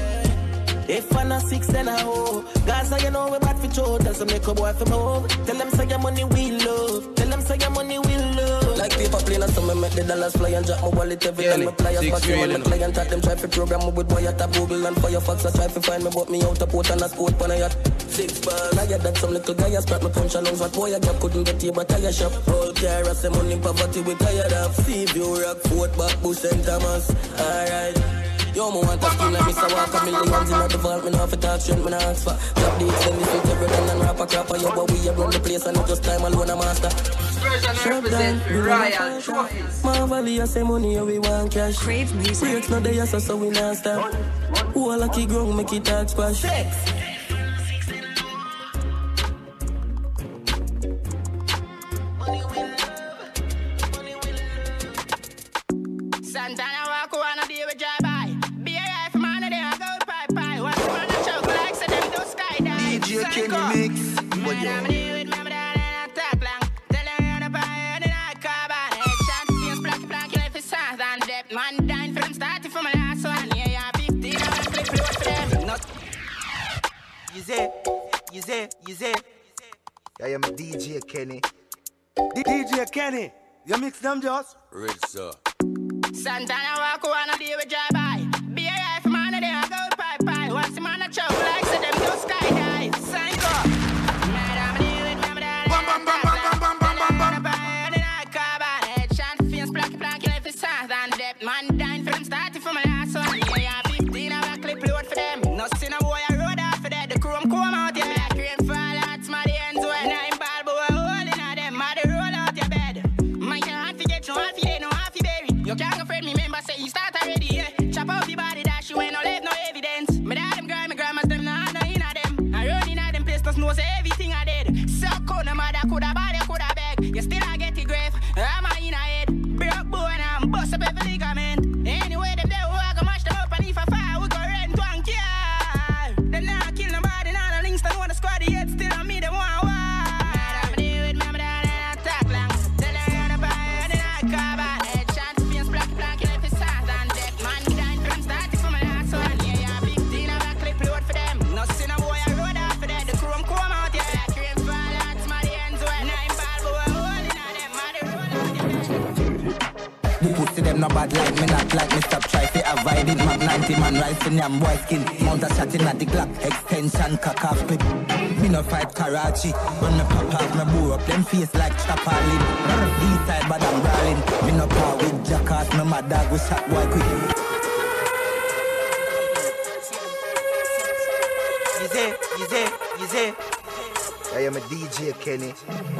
If I'm not six, then I ho. Gaza, you know we're bad for two. Tell some little boy from home. Tell them say your money will low. Tell them say your money will low. Like paper plane and some me make the dollars fly and drop my wallet every time my players back in my client at them try to program me with wire tap Google and Firefox. I try to find me but me out of port and a sport when I had six bars. I had that some little guy I spread my punch along what boy I got couldn't get here but I shop. All care I say money poverty we tired of. See view rock Fort back Bush and Thomas. Alright. Yo, me want to skin like Mister Walker. Millions in the vault, me not for talk strength, me not ask for. Drop the extend this with everything and rapper crapper. Yo, but we run the place and not just time alone a master. Represent Royal Trophies. My valley, I say money, we want cash. Crave music. Breaks not there, so, so we not stop. Who a lucky ground, make it talk squash. Santana walk wanna be with drive by. Be a life man, they a go pie pie. Watch man a choke like so them do skydive. D J Kenny mix. What you? I'm with me, but I don't talk long. Tell them you're the pie, and then I carve on it. Chant feels black, black, life is soft and depth. Man dying from starting from my last one. Yeah, yeah, fifteen, I'm flip flip for them. Not. You say, you say, you say. I am D J Kenny. D J Kenny, you mix them just? Rich sir. Santana walk on a day with drive by. Be a life man and they a go pie pie. What's the man a choke like so them go sky high. Sign go. Night I'm deal with me that. Bam bam bam bam bam bam bam bam bam. And I cover head chant fins black black if it's sad and depth man dying for them starting from my last one. Yeah, fifteen of a clip load for them. No sin a boy a road off for that. The chrome come out yeah. Like rain fall out my ends when I'm bad boy holding at them. Mother roll out your bed. My can't forget no half you no half you bury. You can't go friend me member say you start already yeah. Chop out the body dash you ain't no leave no evidence. My dad them grandma grandma's them no have no in a them. I run in a them pistols know say everything I did. So cold no mother coulda body coulda beg. You still a get it grave. I'm a in a head. Broke bone and bust up every ligament. Anyway them there I go mash them up and if I fire we go rent one car. Them not kill nobody now the links don't want the squad yet still on me them want war. I'm deal with my dad and attack long. Tell her on the fire and I cover head chant fins black black if it's sad and death man dying from starting from my last one. Yeah yeah fifteen of a clip load for them. No sin a boy a road off for that. The chrome come out yeah. Like rain fall out my ends when I'm bad boy holding on them. Mother roll out The pussy them no bad like me, not like me. Stop try to avoid it. Mac ninety man rise in yam boy skin. Mount a shot in at the Glock. Extension cock off clip. Me no fight Karachi. When me pop off me bore up them face like chopper lid. East side but I'm brawling. Me no power with jackass. Me my dog with shot boy quick. Easy, easy, easy. I am a D J Kenny.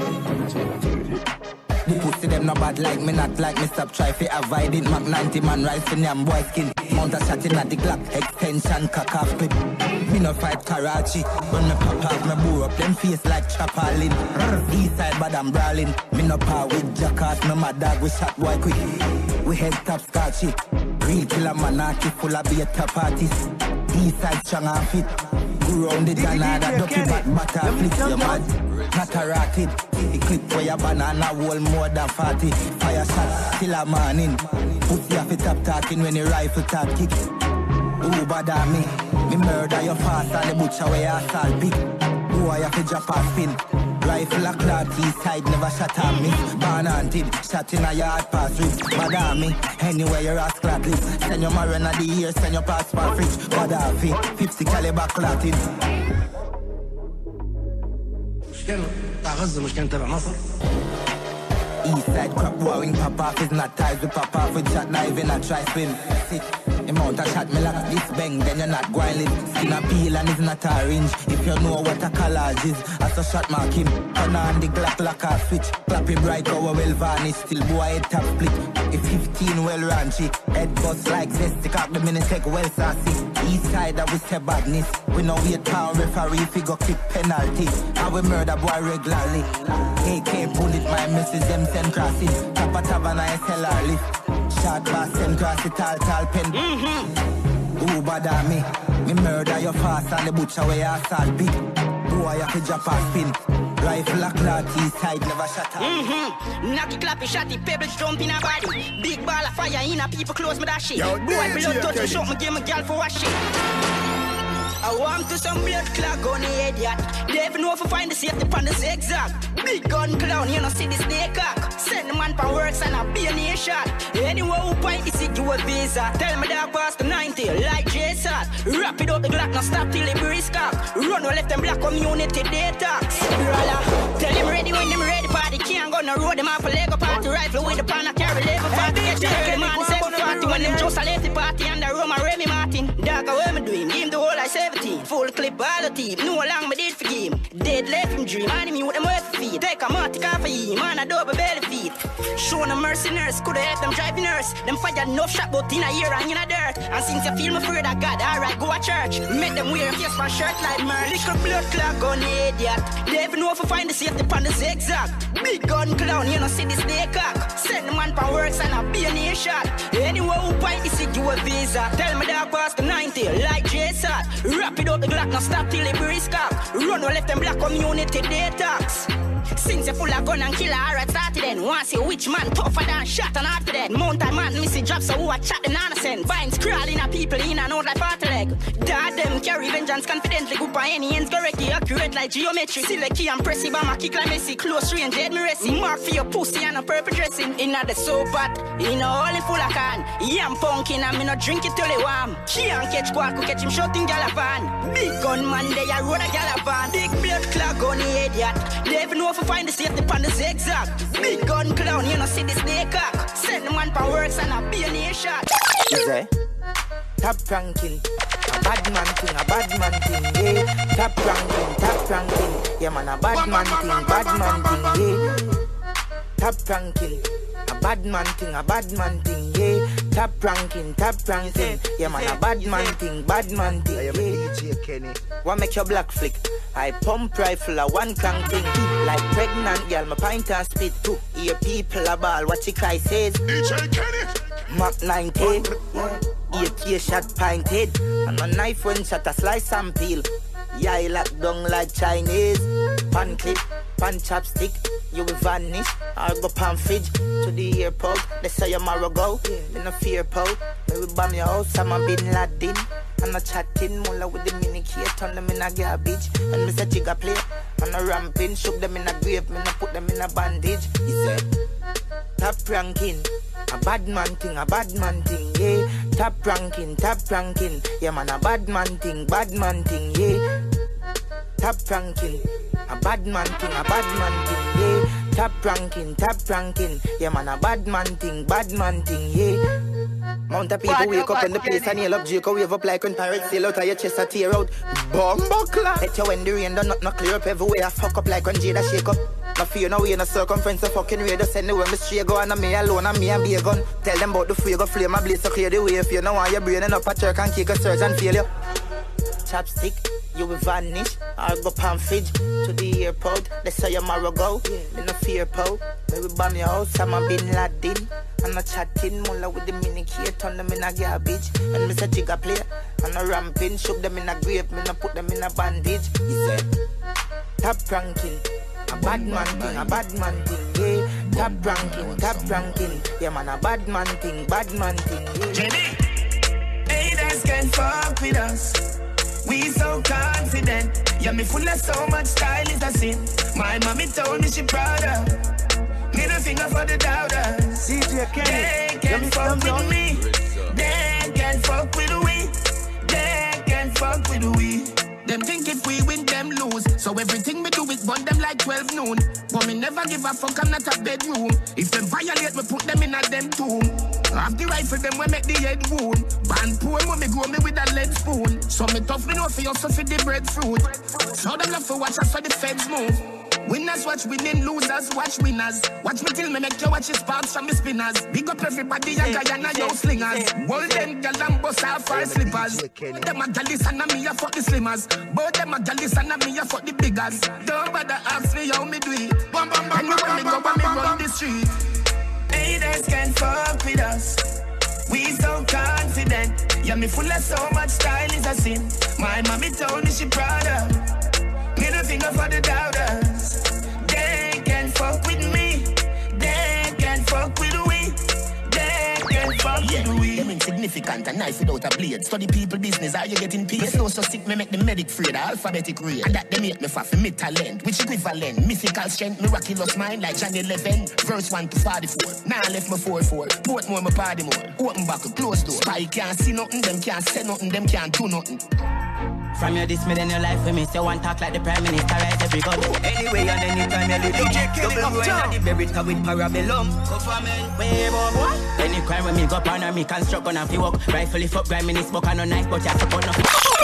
The pussy them no bad like me, not like me. Stop try fi avoid it. Mac ninety man rise in yam boy skin. Mount a shot in at the Glock. Extension cock off clip. Me no fight Karachi. When me pop off me bore up them face like chopper lid. East side but I'm brawling. Me no power with jackass. Me my dog with shot boy quick. We head top scotchy. Real killer manaki full of beta parties. East side strong and fit. Go round the Janada, ducky back butter flip your mad. Not a rocket. The clip for your banana wall more than forty. Fire shot till a morning. Pussy off it up talking when the rifle top kick. Who bother me? Me murder your fast and the butcher where your assault pick. Who I have to drop a spin? Rifle a clout, east side never shot on me. Born hunted, shot in a yard pass with. Bother me, anywhere your ass clout live. Send your marina the ear, send your passport fridge. Bother me, fifty caliber clotted. East side crap warring pop off is not ties with pop off with shot knife in a try spin. Sick. Amount of shot me like this bang, then you're not going live. Skin a peel and it's not orange. If you know what a collage is, as a shot mark him. Turn on the Glock like a switch. Clap it bright, our well varnished. Still boy head top split. If fifteen well ranchy. Head bust like zesty. Cock the minute take well sassy. East side that we say badness. We know we a town referee figure kick penalty. And we murder boy regularly. A K bullet my missus them send crossing. Top a tavern I S L R lift. Shot bass send cross it all tall pen. Mm-hmm. Who bother me? Me murder your fast and the butcher where your assault big. Boy you have to drop a spin. Rifle a clout, east side never shut up. Mm-hmm. Knocky clappy shotty, pebbles jump in a body. Big ball of fire in a people close me that shit. Yo, boy blood touch me shot me give me girl for wash it. I want to some blood clog on the head yet. They even know if I find the safety on the zigzag. Big gun clown, you know see the snake cock. Send the man for works and a be a near shot. Anywhere who point the seat you a visa. Tell me that past the ninety like Jason. Wrap it up the Glock, now stop till it brisk cock. Run or left them black community detox. Brother, tell him ready when them ready party. Can't go no road, them off a Lego party. Rifle with the pan, I carry level party. Get the early man seven forty when them just a left the party. And the Roma Remy Martin. Dark what me doing, give him the whole I seventeen. Full clip all the team, no long me did for him. Dead left him dream, and him with them worth feet. Take a matic off for him, man a double belly feet. Show them mercenaries, coulda help them driving nurse. Them fire enough shot but in a year and in a dirt. And since you feel me afraid of God, alright go a church. Make them wear a face for shirt like merch. Little blood clog on the idiot. They even know if I find the safety on the zigzag. Big gun clown, you know see the snake cock. Send the man for works and a be a near shot. Anywhere who point the seat you a visa. Tell me that past the ninety like Jason. Wrap it up the Glock, now stop till it brisk cock. Run or left them black community detox. Since you full of gun and killer, alright started then. Want see which man tougher than shot and after that. Mountain man, missy drop so who a chat the nonsense. Vines crawling at people in and out like part of them. like dad them carry vengeance confidently. Go by any ends correctly accurate like geometry. Select key and press it, but my kick like Messi. Close range, head me racing. Mark for your pussy and a purple dressing. Inna the so bad, in a hole in full of can. Yeah, I'm punkin' and me no drink it till it warm. Can't catch quack, who catch him shooting galavan. Big gun man, they a road a galavan. Big blood clog on the idiot. They even know if I find the safety pan the zigzag. Big gun clown, you know see the snake cock. Send the man for works and a be a shot. Is there? Top ranking, a bad man thing, a bad man thing, yeah. Top ranking, top ranking, yeah man, a bad man thing, bad man thing, yeah. Top ranking, a bad man thing, a bad man thing, yeah. Top ranking, top ranking, yeah man, a bad man thing, bad man thing, yeah. D J Kenny, what make your black flick? I pump rifle a one crank thing. Like pregnant girl, my pint and spit too. Hear people a ball, what she cry says. D J Kenny, Mach ninety, yeah. Eight shot pint head. And a knife when shot a slice and peel. Yeah, I lock down like Chinese. Pan clip, pan chopstick. You will vanish, or go pan fridge. To the airport, they say you're marrow go. In a fear pole, we will bomb your house, I'm a bin Laden. And a chatting, mulla with the mini key, turn them in a garbage. And me say jigga play, and a ramping, shook them in a grave, me no put them in a bandage. He said, top ranking, a bad man thing, a bad man thing, yeah. Top ranking, top ranking, yeah man, a bad man thing, bad man thing, yeah. Top ranking, a bad man thing, a bad man thing, yeah. Top ranking, top ranking, yeah man, a bad man thing, bad man thing, yeah. Mount of people wake up in the place and yell up Jacob, wave up like when pirates sail out of your chest a tear out. Bumbuckler! Bet you when the rain done not, not clear up everywhere, I fuck up like when Jada shake up. No fear no way in a circumference of fucking radio. Send the way me straight go and me alone and me and be a gun. Tell them about the free go flame my blaze to clear the way. If you know why your brain and up a jerk and kick a surge and fail you. Chopstick, you will vanish, or go pan fridge. To the airport, they say you're marrow go. Me no fear po, me will bomb your house, I'm a bin Laden. And a chatting, mulla with the mini key, turn them in a garbage. And me say jigga play, and a ramping, shook them in a grave, me no put them in a bandage. He said, top ranking, a bad man thing, a bad man thing, yeah. Top ranking, top ranking, yeah man, a bad man thing, bad man thing, yeah. J D, haters can fuck with us. We so confident, yeah me full of so much style is a sin. My mommy told me she proud of. Middle finger for the doubters. D J Kenny, they can fuck with me. They can fuck with we. They can fuck with we. Them think if we win, them lose. So everything we do is burn them like twelve noon. But me never give a fuck, I'm not a bedroom. If them violate, we put them in a them tomb. Half the rifle, them we make the head wound. Band poor when me grow me with a lead spoon. So me tough, me know for you, so for the breadfruit. So them love for watch us so the feds move. Winners watch winning, losers watch winners. Watch me till me make you watch his sparks from the spinners. Big up everybody, and Guyana, yo slingers. Hold them gal and bust off our slippers. Them a galis and a me a fuck the slimmers. Both them a galis and a me a fuck the biggers. Don't bother ask me how me do it. Bam bam bam bam me go bam me run the street. Haters can fuck with us. We so confident. Yeah, me full of so much style is a sin. My mommy told me she proud of. Middle finger for the doubters. They can fuck with me. They can fuck with we. They can fuck yeah. with we. Them insignificant, a knife without a blade. Study people business, are you getting paid? Me slow so sick, me make the medic free, the alphabetic rate. And that they make me for me talent, which equivalent. Mythical strength, miraculous mind like John eleven. Verse one to forty-four. Now I left me four four. Port more, my party more. Open back, close door. Spy can't see nothing, them can't say nothing, them can't do nothing. From your this in your life with me, say one talk like the prime minister, rise every gun. Anyway, and anytime you live in double row and the berita with parabellum. Government, way more boy. Any crime when me go pan and me construct on a fi walk. Rifle if up, grime me smoke and no knife, but you support no.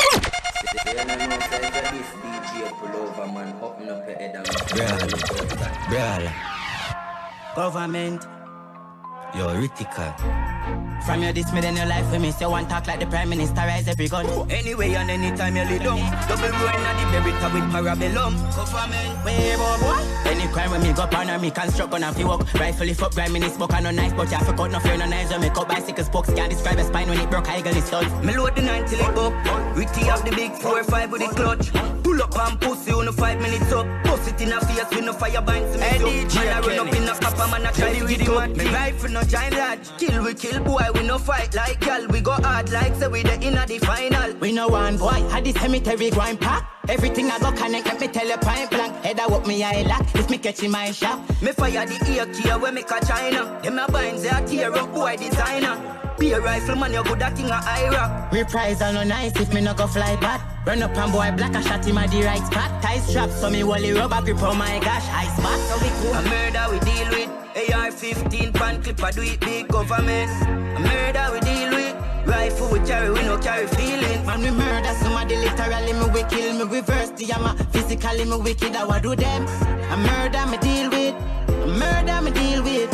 Real, government, you're critical. From your this in your life with me, say one talk like the prime minister, rise every gun. Anyway, and anytime you live down, double row and the berita with parabellum. Government, way more boy. Any crime when me go pan and me construct on a fi walk. Rifle if up, grime me smoke and no knife, but you have to cut no fear, no knives. When me cut bicycle spokes, can't describe a spine when it broke, I eagle is done. Me load the nine till it up. Witty have the big four five with the clutch. Pull Pull up and pussy on five minutes up. Bust it in a face with no fire bands to me. Hey, so D J man I run up in a papa man I try to get it. Me rifle no giant lodge. Kill we kill boy we no fight like y'all. We go hard like say we the inna the final. We no one boy at the cemetery grind pack. Everything I go connect, let me tell you point blank. Head I walk me eye lock, if me catch in my shop. Me fire the ear key when me catch China. Them a binds they a tear up boy designer. Be a rifle man, you good at king of Iraq. Reprisal no nice if me no go fly back. Run up and boy black, I shot him at the right spot. Tie strap so me wally rubber grip, oh my gosh, I spot. So we cool. A murder we deal with. A R fifteen pan clip, I do it big government. A murder we deal with. Rifle we carry, we no carry feeling. Man we murder somebody literally, me we kill. Me reverse the yama, physically me wicked, I would do them. A murder me deal with. A murder me deal with.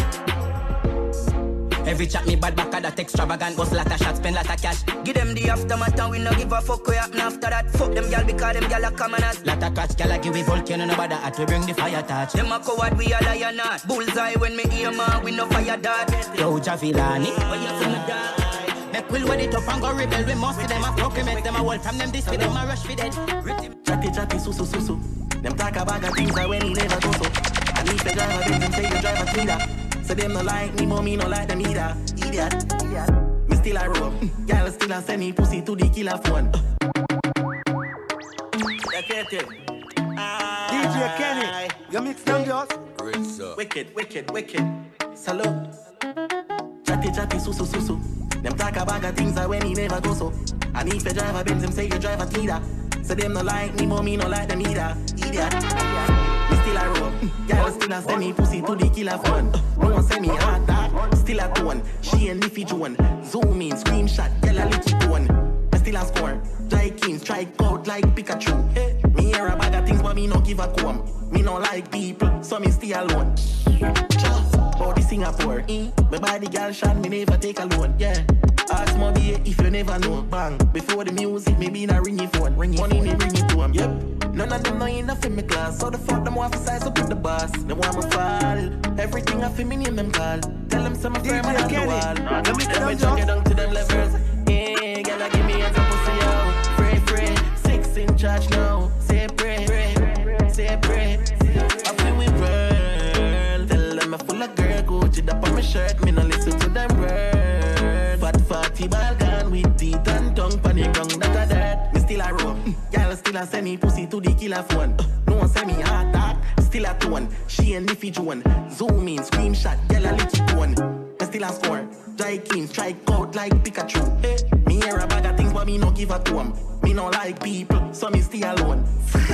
Every chat me bad back at that extravagant. Bust lot of shots, spend lot of cash. Give them the aftermath and we no give a fuck what happen after that. Fuck them gal because them gal are commoners. Lot of catch, gal a give we volcano, no bother at we bring the fire touch. Them a coward, we a lion not. Bullseye when me hear man, we no fire dart. Yo, Javilani, what you see me die? Make will wet it up and go rebel. We must see them a fuck, we make them a wall from them this with them a rush for dead. Chatty chatty su su su su. Them talk about the things that when he never go so. And if the driver brings them say you drive a cleaner. So them no like me, mommy no like them either. Idiot, idiot. Me still a roll. Y'all still a send me pussy to the killer phone. D J Kenny, you mix them just. Wicked, wicked, wicked. Salute. Chatty chatty su su su su. Them talk about the things that when he never go so. And if the driver Benz them say you drive a Tida. So them no like me, mommy no like them either. Idiot, idiot. Me still a roll. Y'all still a send me pussy to the killer phone. No one send me hard that. Still a tone. She and Niffy Joan. Zoom in, screenshot, yellow little tone. I still a score. Dry king, strike out like Pikachu. Hey. Me hear a bag of things but me no give a comb. Me no like people, so me stay alone. Body Singapore, eh? My body girl shot, me never take a loan, yeah. Ask Moby if you never know, bang. Before the music, maybe in a ringy phone. Ring money, me bring it to him, yep. None of them know enough in my class, so the fuck them want to size up with the boss. They want me fall, everything I feel me name them call. Tell them some firm on the wall. Let me tell them jump you down to them levels. Hey, girl, give me hands up pussy out. Free, free, six in charge now. Say pray, pray, say pray. I feel we burn. Tell them I'm full of girl, go to the on my shirt. Me no listen to them words. Fat fatty ball gun with teeth and tongue, panic wrong that a dirt. Me still a roll. Y'all still a send me pussy to the killer phone. No one send me hard that. Still a tone. She and Niffy Joan. Zoom in, screenshot, yellow little tone. Me still a score. Dry king, strike out like Pikachu. Hey. Me hear a bag of things but me no give a comb. Me no like people, so me stay alone.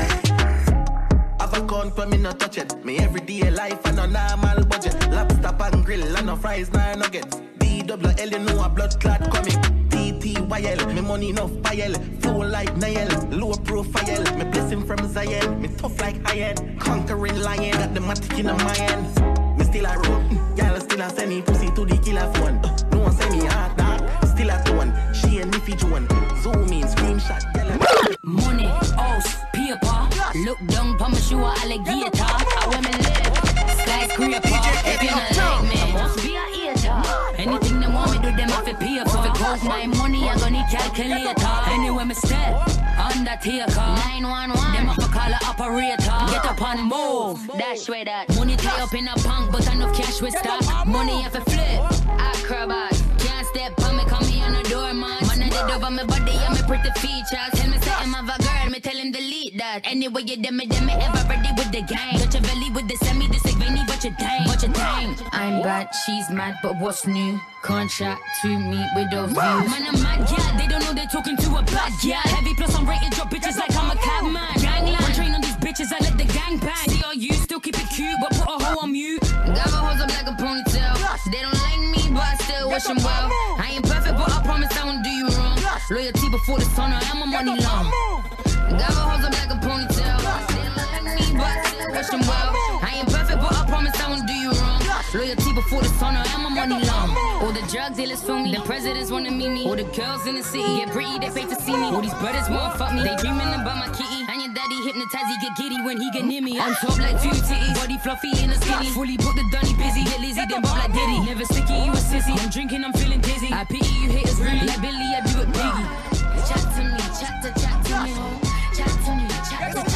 Have a gun but me no touch it. Me everyday life and a normal budget. Lobster and grill and no fries, no nuggets. D W L, you know a blood clot coming. T T Y L, me money enough pile. Flow like Niall, low profile. Me blessing from Zion, me tough like iron. Conquering lion, got the matic in my hand. Me still a roll, y'all still a send me pussy to the killer phone. No one send me hard that, still a tone. She and Niffy Joan, zoom in, screenshot, yellow. Money, house, paper. Look down pa my shoe alligator. I want me live, skyscraper. If you not like me, I must be a hater. Anything they want me do, them have to pay for. If it cost my money, I gonna need calculator. Anyway me step, undertaker. nine one one, them have to call a operator. Get up and move, dash way that. Money tie up in a punk, but enough cash with stock. Money have to flip, acrobat. Can't step on me, come me on the doormat. Man, I did over my body and my pretty features. Tell me something of a girl, me tell him delete that. Anyway, you dem me, dem me ever ready with the game. Got your belly with the semi, this ain't veiny, but you dang, but you dang. I'm bad, she's mad, but what's new? Contract to meet with those views. Man, I'm mad, yeah, they don't know they're talking to a bad, yeah. Heavy plus I'm rated, drop bitches like I'm a cabman. Gangland, one train on these bitches, I let the gang bang. See all you, still keep it cute, but put a hoe on mute. Got my hoes up like a ponytail. They don't like me, but I still wish them well. I ain't perfect, but I promise I won't do you wrong. Loyalty before the sun, I am a money long. Got my hoes up like a ponytail. They don't like me, but I still wish them well. I ain't perfect, but I promise I won't do you wrong. Loyalty before the sun, I am a money long. All the drug dealers feel me, the presidents wanna meet me. All the girls in the city get pretty, they pay to see me. All these brothers won't fuck me, they dreaming about my kitty. And your daddy hypnotized, he get giddy when he get near me. I'm top like two titties, body fluffy in the skinny. Fully booked the dunny busy, get lazy, then bop like Diddy. Never sticky, you a sissy. I'm drinking, I'm feeling dizzy. I pity you haters really, like Billy, I do it biggie. Chat to me, chat to chat to me, chat to me, chat to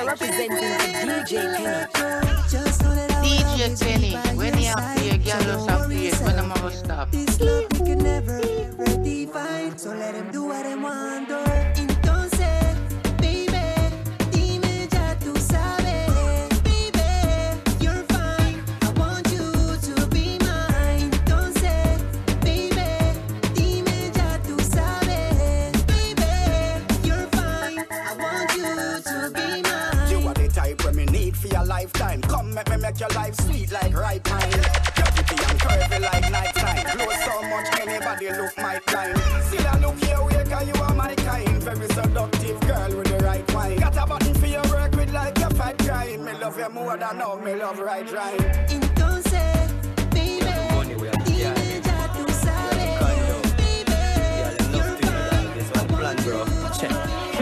Star representing the D J Kenny. D J Kenny, when you have to your girl some place, when I'm gonna stop. This love we can never redefine, so let him do what he want. Entonces, baby, dime ya tú sabes, baby, you're fine. I want you to be mine. Entonces, baby, dime ya tú sabes, baby, you're fine. I want you to be mine. You are the type when me need for your lifetime. Come make me make your life sweet like ripe wine. You're pretty and curvy like nighttime. Glow so much anybody look my kind. Still I look your way cause you are my kind. Very seductive girl with the right wine. Got a button for your work with like a fight crime. Me love you more than all, me love right rhyme. Entonces, baby, dime ya tú sabes, baby, you're fine.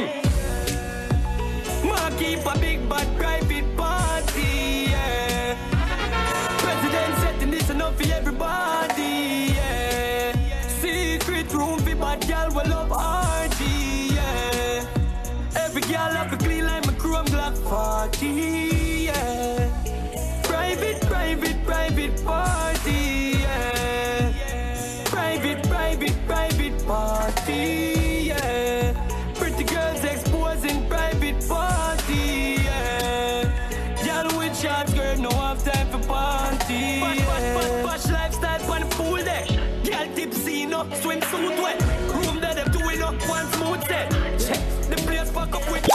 Ma keep a big bad private party, yeah. President setting this enough for everybody, yeah. Secret room for bad girl will love R G, yeah. Every girl have to clean like my chrome Glock forty, yeah. Private, private, private party, yeah. Private, private, private party, yeah. Pretty girls exposing private party, yeah. Y'all with short skirt, no have time for party, yeah. Posh, posh, posh lifestyle on the pool there. Girl tipsy, no swimsuit wet. Room that them doing up one smooth set. Check the place fuck up with.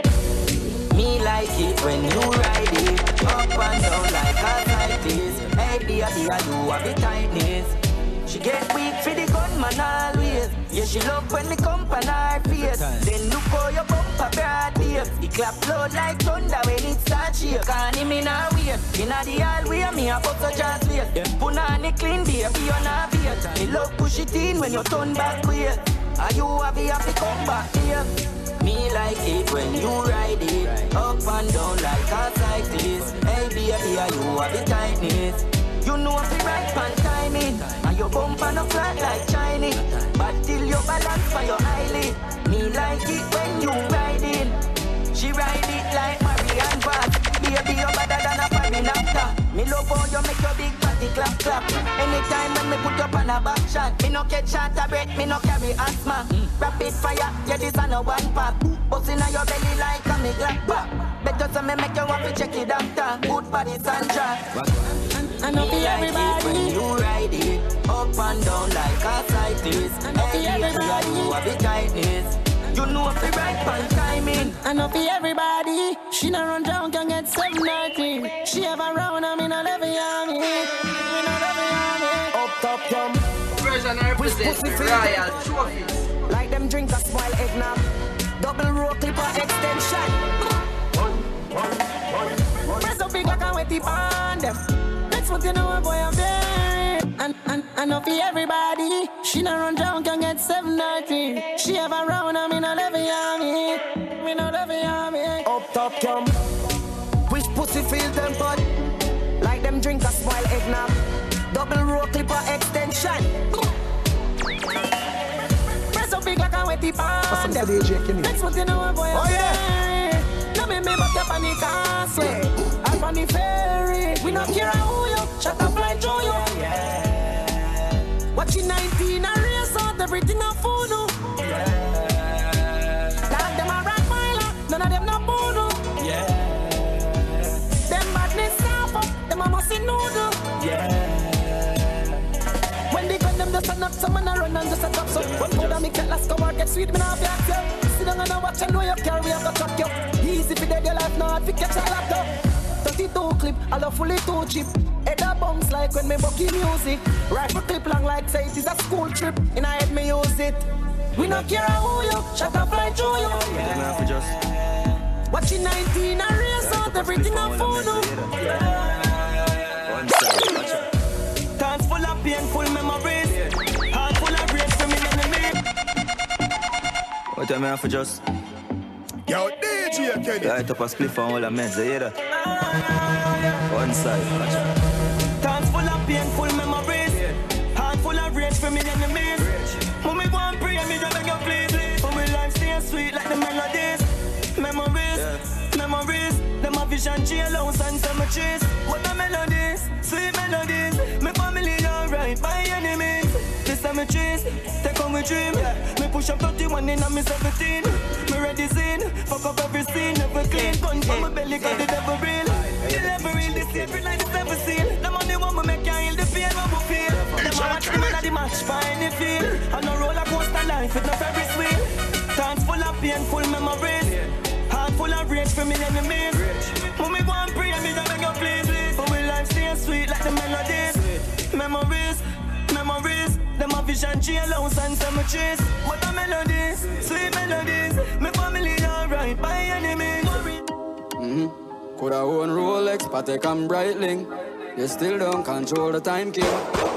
Me like it when you ride it up and down like arthritis. Hey dear, dear, you have the tightness. She get weak for the gunman always. Yeah, she love when me come on her face. Then look how your bumper broad babe. It clap loud like thunder when it start shake. Can't him in her way. Inna the hallway, me a bust a jazz face. Put on it clean, baby, on her face. Me love push it in when you turn back way. Are you happy happy come back here? Me like it when you ride it up and down like a cyclist. Hey baby, you have the tightness. You know if you right pan timing. And your bumper no flat like Chinese. But till you balance for your eyelid. Me like it when you ride it. She ride it like Marianne Vaz. Baby, you're better than a foreign actor. Me love how you make your big body clap clap. Anytime when me put up on a back shot. Me no get shot a breath, me no carry asthma. Rapid fire, yeah this a no one pop. Bust inna your belly like a me glack back. Better so me make you want to check it doctor. Good body Sandra. I know for everybody. When you ride it up and down like a cyclist. I know for everybody. You have the tightness. You know if you right pan timing. I know for everybody. She not run down, can get seven ninety. She have a round, I mean I love you, me not love you, up top, come. Version represents Royal Trophies. Like them drink a spoil eggnog. Double row clipper extension. Press up big like a wetty on them. That's what you know, boy, I'm very. And, and, and know for everybody. She not run down, can get seven ninety. She have a round, I mean I love you, me not love you, up top, come. Which pussy feel them pot? Like them drink a spoil eggnog. Double row clipper extension. Press up big like a wetty on them. That's what you know, boy, I'm very. Now me me back up on the castle. I'm on the ferry. We not care who you. Shut up like Joe, you. Watching nineteen and race out everything I food. Yeah. None them a rock mile, none of them no boodoo. Yeah. Them badness staff up, them a musty noodle. Yeah. When they gun them just a knock, someone a run and just a drop so. When powder me get last come get sweet, me not be active. Sit down and a watch and know you carry up the truck you. Easy fi dead your life now, fi catch a laptop. thirty-two clip, I love fully two chip. Head a bounce like when me bucky music. Rifle clip long like say it is a school trip. In a head me use it. We not care who you, shut up like Joe you. Yeah, for just watching nineteen and race out everything I found. One side, watch out. Times full of painful memories. Heart full of grace for me enemy. What am I for just? Yo, D J Kenny. Light up a spliff and all the meds, you hear that? One side, watch out. Times full of painful memories. Heart full of rage for me enemies. When me go and pray, me just beg you please. For me life stay sweet like the melodies. Memories, memories. memories. Them a vision, jailhouse and cemeteries. What the melodies, sweet melodies. My family alright by any means. The cemeteries, take on my dream. Me push up thirty-one in and me seventeen. Me ready scene, fuck up every scene. Never clean, gun from my belly cause the devil real. The devil real, the secret like the seven seal. The money want me make you heal the pain what we feel. Them a watch the man at the match by any field. On a roller coaster life with no Ferris wheel. Times full of painful memories. Heart full of rage for me enemies. When me go and pray, me just beg you please. For we life stay sweet like the melodies. Memories, memories. Them a vision, jailhouse and cemeteries. But the melodies, sweet melodies. My family alright by any means. Mm-hmm. Coulda own Rolex, Patek and Breitling. You still don't control the time, king.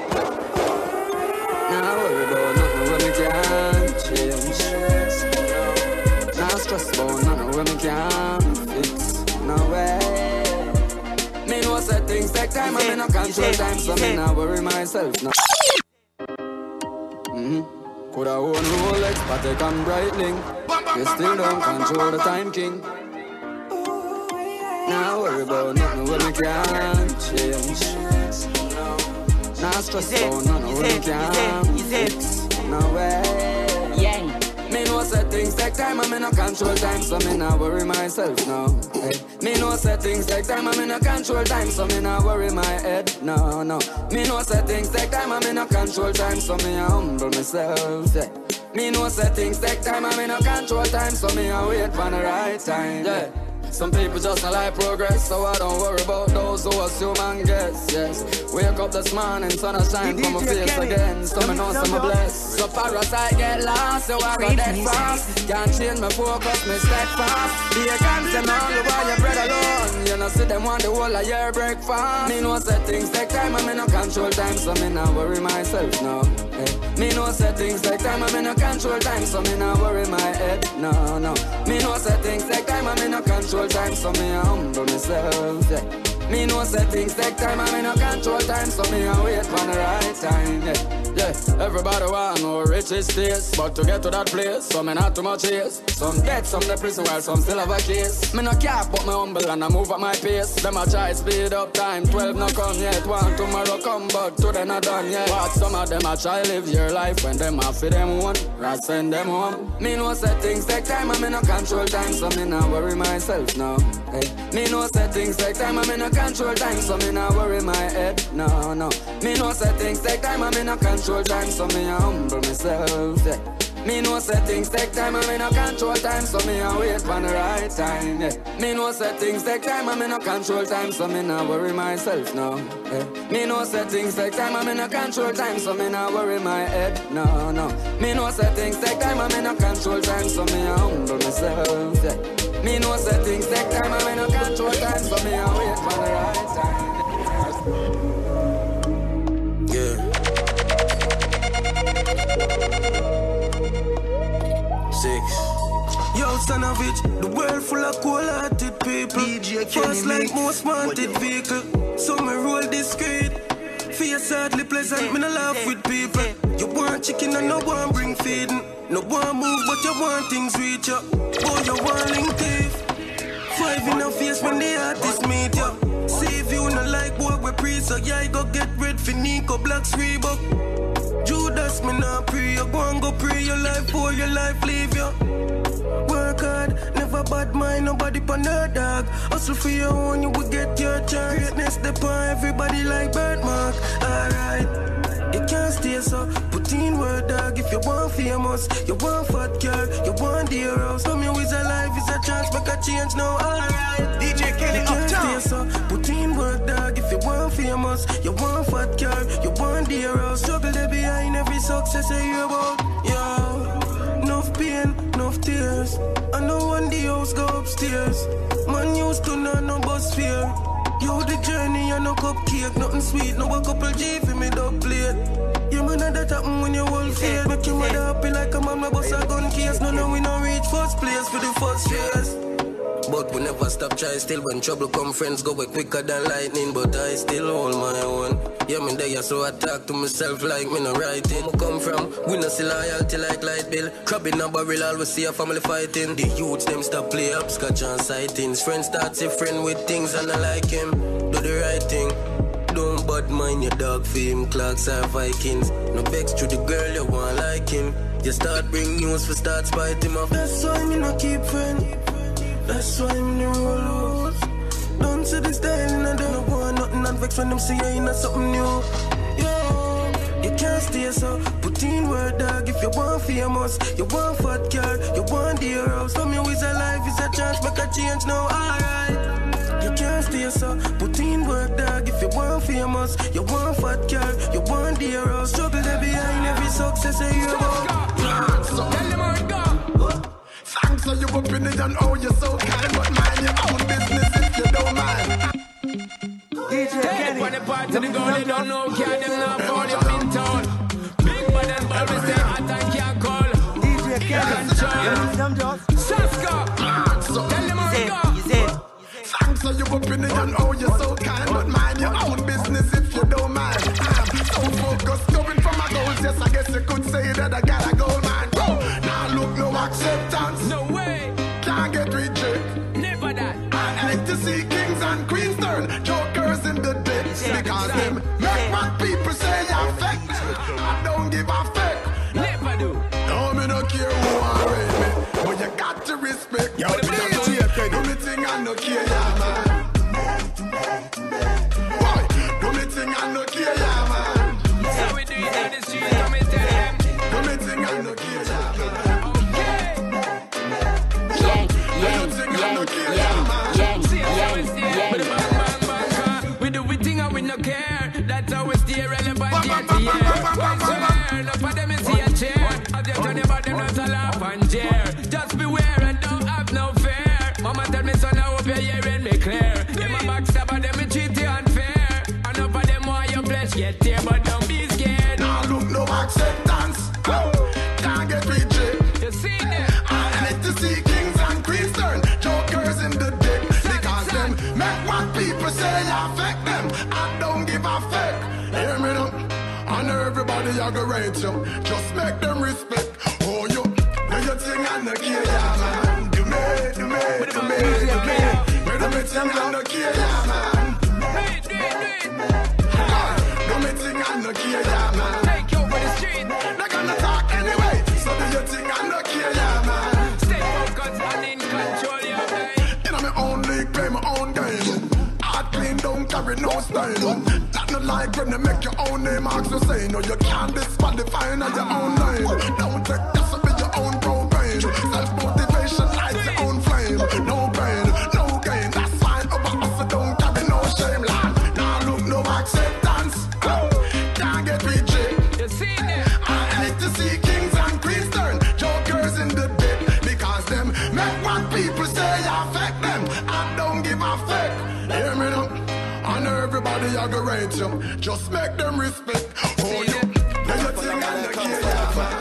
Now worry about nothing when we can't change. Now stress about nothing when we can't fix. No way. Me know say things take time, and me no control time, so me not worry myself. No. Mm-hmm. Coulda own Rolex, Patek and Breitling. You still don't control the time, king. Now worry about nothing when we can't change. Now stress about nothing when we can't fix. No way. Me know say things take time and me no control time, so me not worry myself, no. Hey. Me know say things take time and me no control time, so me not worry my head, no, no. Me know say things take time and me no control time, so me a humble myself, yeah. Me know say things take time and me no control time, so me a wait for the right time, yeah. Some people just don't like progress, so I don't worry about those who assume and guess, yes. Wake up this morning, sun a shine from my face Kenny. Again, so me know some a bless. So parasite get lost, so I go dead fast. Can't change my focus, me steadfast. Be a gangster man, you want your bread alone. You know see them want the whole of your breakfast. Me know say things take time and me no control time, so me not worry myself, no. Hey. Me know say things take time and me no control time, so me not worry my head, no, no. Me know say things take time and me no control time, so me a humble myself, yeah. Me know say things take time and me no control time, so me a wait for the right time, yeah. Yeah, everybody want know riches taste, but to get to that place, so me not too much chase. Some dead, some in the prison while some still have a case. Me no care but me humble and I move at my pace. Them a try speed up time, twelve no come yet. One tomorrow come but today not done yet. But some of them a try live your life when them a for them one, right send them home. Me know say things take time and me no control time, so me not worry myself, no. Hey. Me know say things take time and me no control time, so me not worry my head, no, no. Me know say things take time and me no control time, so me a humble myself, yeah. Me know say things take time and me no control time, so me a wait for the right time, yeah. Me know say things take time and me no control time, so me not worry myself, no. Yeah. Me know say things take time and me no control time, so me not worry my head, no, no. Me know say things take time and me no control time, so me a humble myself, yeah. Me know say things take time and me no control time, so me a wait for the right time. Yeah. Six. Yo, Stanovich, the world full of cold-hearted people. Fast like most wanted vehicle. So me roll discreet. Face hardly pleasant, me no laugh with people. You want chicken and no one bring feeding. No one move, but you want things reach up. Oh, you want link thief. Five in the face when the artist meet you. See if you no like what we pre, so yeah, you go get red for Nico Blacks Reebok. Judas, me not pray, you go and go pray your life for your life leave you. Work hard, never bad mind, nobody pan her dog. Hustle for your own, you will get your chance. Greatness depend everybody like birthmark. Alright, you can't stay so. Put in word dog if you want famous. You want fat car, you want the house. Some you is alive, is a chance, make a change now. Alright, D J Kenny uptown. So. Put in word dog if you want famous. You want fat car, you want the house. Struggle there behind every success I hear about. Yo, enough pain, enough tears. I know when the house go upstairs. Man used to know no bus fear. You the journey and no cupcake, nothing sweet, no a couple G for me dub plate. You man that happen when you all fear. Make your mother happy like a man, my boss a gun case. No, no, we no reach first place for the first years. But but we never stop try. Still when trouble come, friends go way quicker than lightning. But I still hold my own. Yeah, me there, so I talk to myself like me no writing. I come from, we no see loyalty like light bill. Crab in a barrel, always see a family fighting. The youths them stop play up, scotch and sightings. Friends start see friend with things and I like him. Do the right thing. Don't bad mind your dog for him, Clarks or Vikings. No vex to the girl you want like him. You start bring news for start spite him off. That's why me no keep friend. That's why me no roll out. Don't see the style and I don't want nothing and vex when them see you in something new. Yo, you can't stay so. Put in word dog if you want famous. You want fat car, you want the house. From you is a life, is a chance, make a change now, alright. You can't stay so. Put in work dog if you want famous. You want fat car, you want the house. Struggle there behind every success that you have. Tell them how it go. Thanks for your opinion, oh you're so kind. But mind your own business if you don't mind. D J Kenny, on the part of the girl they don't know, can't them not fall you in town. Big bad and bold, we stay hot and can't call. D J Kenny, Saska, tell them how it go. Thanks for your opinion, oh you're so kind. But mind your own business if you don't mind. I'm so focused, going for my goals. Yes, I guess you could say that I got a goal, man. Oh, now look, no acceptance. No way. Can't get reject. Never that. I like to see kings and queens turn jokers in the day. Because them make what people say affect. I don't give a fuck. Never do. No, me no care who are in me. But you got to respect. Yo, D J, do me thing and no care, yeah, man. Boy, do me thing and no care, yeah, man. So we do it on the street, come and tell them. Do me thing and no care, yeah, man. Okay. Yang, Do me thing and no care, yeah, man. yang, See how yang, we stay. yang. With the bang, bang, bang, car. We do we thing and we no care. That's how we stay relevant year to year. One swear, enough of them is here chair. I'll just tell them about them not a laugh and jeer. Just beware and don't have no fear. Mama tell me son, I hope you're hearing me clear. Them a backstabber, them me treat you unfair. Enough of them want your flesh get there, but don't be scared. Now look, no acceptance. Oh, can't get reject. You see them? I like to see kings and queens turn jokers in the deck. Because them make what people say affect them. I don't give a fuck. Hear me now. I know everybody I go rate you. Just make them respect. Oh, you do your thing and no care, yeah, man. Do me, do me, do me, do me. Do me thing and no care, yeah, man. Do me thing and no care, yeah, man. Take you over the street. Not gonna talk anyway. So do your thing and no care, yeah, man. Stay focused and in control your life. You know me own league, play my own game. Heart clean, don't carry no style. That no like when they make your own name. Ask you say no, you can't disqualify on your own line. Don't take this to be your own propane. Self-motivation lights your own flame. No pain, no gain, that's fine. Over us, so don't carry no shame, lad. Now look, no acceptance. Oh, can't get reject. You see them? I like to see kings and queens turn jokers in the deck. Because them make what people say affect them. I don't give a fuck. Hear me now. I know everybody I go rate you. Just make them respect. Oh, you. Do your thing and the care, yeah, man.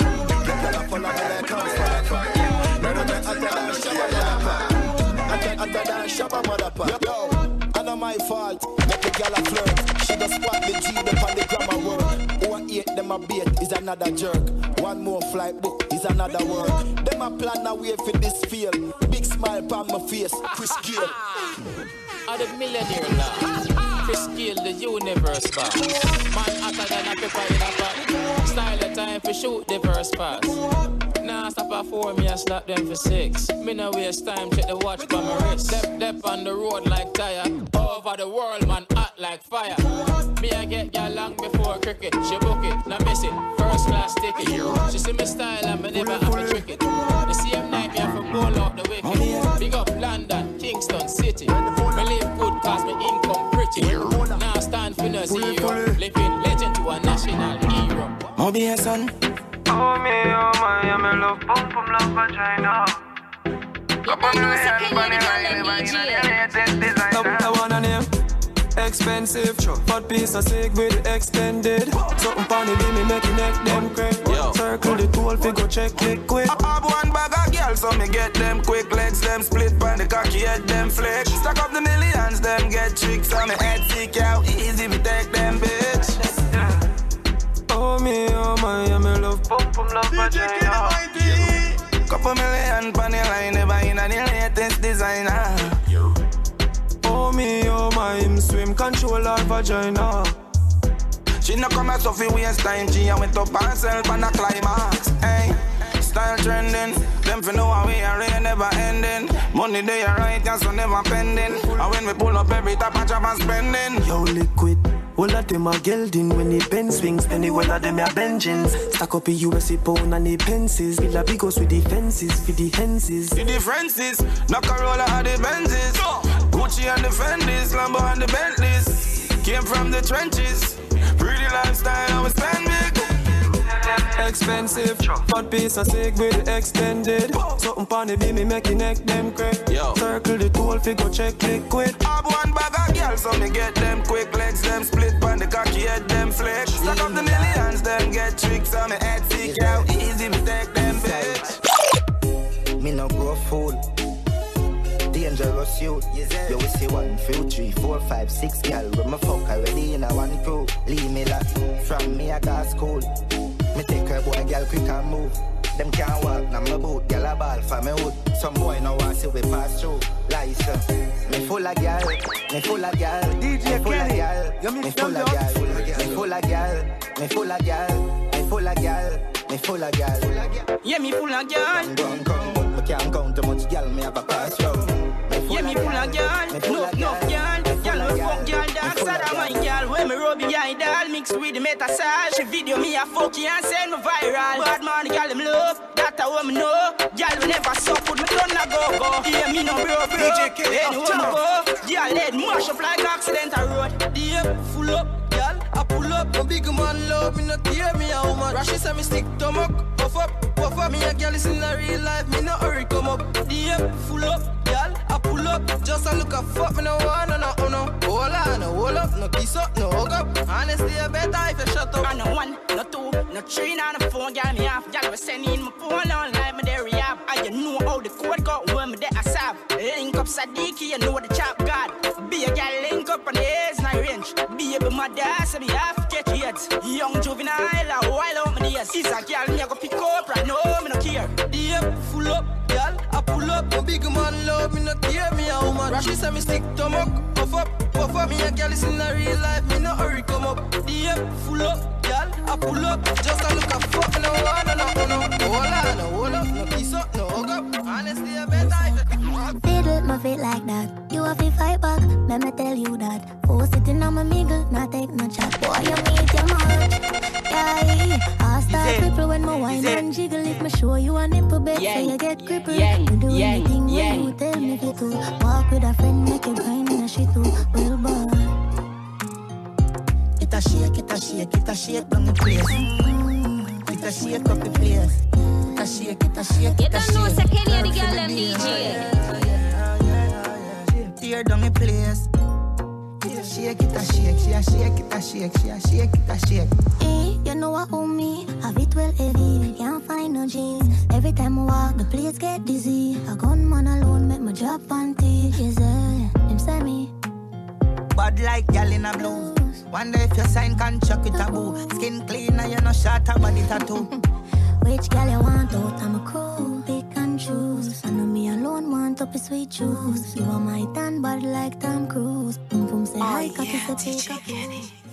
Yo, I know my fault. Make the girl a flirt. She just spot the G them on the grammar work. Who a eight them a bait is another jerk. One more flight book is another work. Them a plan a way for this feel. Big smile upon my face. Chris Gale. Are the millionaire now? Chris Gale, the universe boss. Man hotter than a pepper in a pot. Style of time for shoot the verse pass. Nah, stop at four, me and slap them for six. Me no waste time, check the watch by my wrist. Step, step on the road like tire. Over the world, man, hot like fire. Me I get ya long before cricket. She book it, now miss it, first class ticket. She see me style and me never have to trick it. The same night me have to pull up the wicket. Big up London, Kingston City. Me live good cause me income pretty. Now stand for no zero. Living legend to a national hero. Oh, be a son. Oh me, oh my, I'm in love, boom, boom, love vagina. Up on the hand, bunny, right, bunny, right, designer. I want a name, expensive. Fat piece of sick with it extended. Something funny, be me make you neck them crack. Yo, Circle the tool, fi go check it quick. I have one bag of girls, so me get them quick. Legs them split, pan the cocky head them flex. Stack up the millions, them get tricks. On me head sick out, easy me take them bitch. Oh me, oh my, I'm in love. Pum pum love vagina. Couple million pan the line, never in the latest designer. Oh me, oh my, him swim, control her vagina. She no come at Sophie waste time. She went up herself on a climax. Hey, style trending. Them for know how we are rain never ending. Money they are right, and so never pending. And when we pull up every tap and chop and spending. Yo, liquid. All of them are gelding when the pen swings. Penny all of them are benjins. Stack up a U S A pound and the pences. Villa Bigos with the fences, for the henses. The differences, no Corolla and the Benzes. Gucci and the Fendis, Lambo and the Bentleys. Came from the trenches. Pretty lifestyle, I was spend big. Expensive, hot piece of sick with the extended. Something pon the beam, me make your neck them crack. Circle the tool, fi go check liquid. I have one bag of girls, so me get them quick. Legs them split, pan the cocky head them flex. Stack up the millions, them get tricks. On me head sick out, easy me take them bitch. Me no grow fool. Dangerous youth. You will see one, few, three, four, five, six gal. With my fuck already in a one crew. Leave me like from me I got school. Me take her boy gal quick and move. Them can't walk, now my boot, gal a ball for me hood. Some boy no want see we pass through. License, me full of gal, me full of gal. D J Kenny, me full of gal, me full of gal, me full of gal, me full of gal, me full of gal. Yeah, me full of gal. Come, come, but me can't count too much gal. Me have a pass round. Yeah, me full of girl, no, no girl. Girl, we fuck girl, dark side of my girl. When me rub behind doll, mix with the metasol. She video me a fuck you and send me viral. Bad man, girl, them love, that's how me know. Girl, we never suck with me done a go go. Yeah, me no bro bro. Anywhere me go, girl, head mash up like accidental road. Yeah, full up, girl, I pull up. No big man love me, no tear me a woman. Rashes and me stick to muck, puff up, puff up. Me a girl is in a real life, me no hurry come up. Yeah, full up, girl, I pull up. Just a look a fuck, me no want no no oh no. Hold on, no hold up, no kiss up, no hug up. Honestly, I better if you shut up. I no one, no two, no three, no the phone, girl me off. Girl we send in my phone online, me there rehab. I you know how the code go when me there I sab. Link up Sadiki, you know the chop god. Be a girl link up on the age nine range. Be a my dad, so me half get kids. Young juvenile, a while out my days. Is a girl me I go pick up right now, me no care. Deep, full up, girl, I pull up. No big man love me, no tear me a woman. Rashes and me stick to muck, puff up, puff up. Me a girl is in a real life, me no hurry come up. Deep, full up, girl, I pull up. Just a look a fuck, me no want no no no. Hold on, no hold up, no kiss up, no hug up. Honestly, I better if fiddle my feet like that. You have to fight back, let me tell you that. Oh, sitting on my mingle, not take no chat. Boy, you make your man. Yeah, I start cripple when my wine and jiggle. If me show you a nipple bed, so you get crippled. You do anything when you tell me to do. Walk with a friend, make it grind in a shit too. Well, boy. It a shake, it a shake, it a shake down the place. It a shake up the place. It a shake, it a shake, it a shake. You don't know, say Kenny and the girl them D J. Tear down the place. It a shake, it a shake, she a shake, it a shake, she a shake, it a shake. Hey, you know what own me? Have it well heavy, can't find no jeans. Every time I walk, the place get dizzy. A gunman alone make my job panty. Yes, eh, them say me bad like gal in a blue. Wonder if you sign contract with a boo. Skin clean and you no short a body tattoo. Which gal you want out? I'm a crew, pick and choose. I know me alone want up a sweet juice. You are my tan bad like Tom Cruise. Boom boom say hi, cocky say pick up.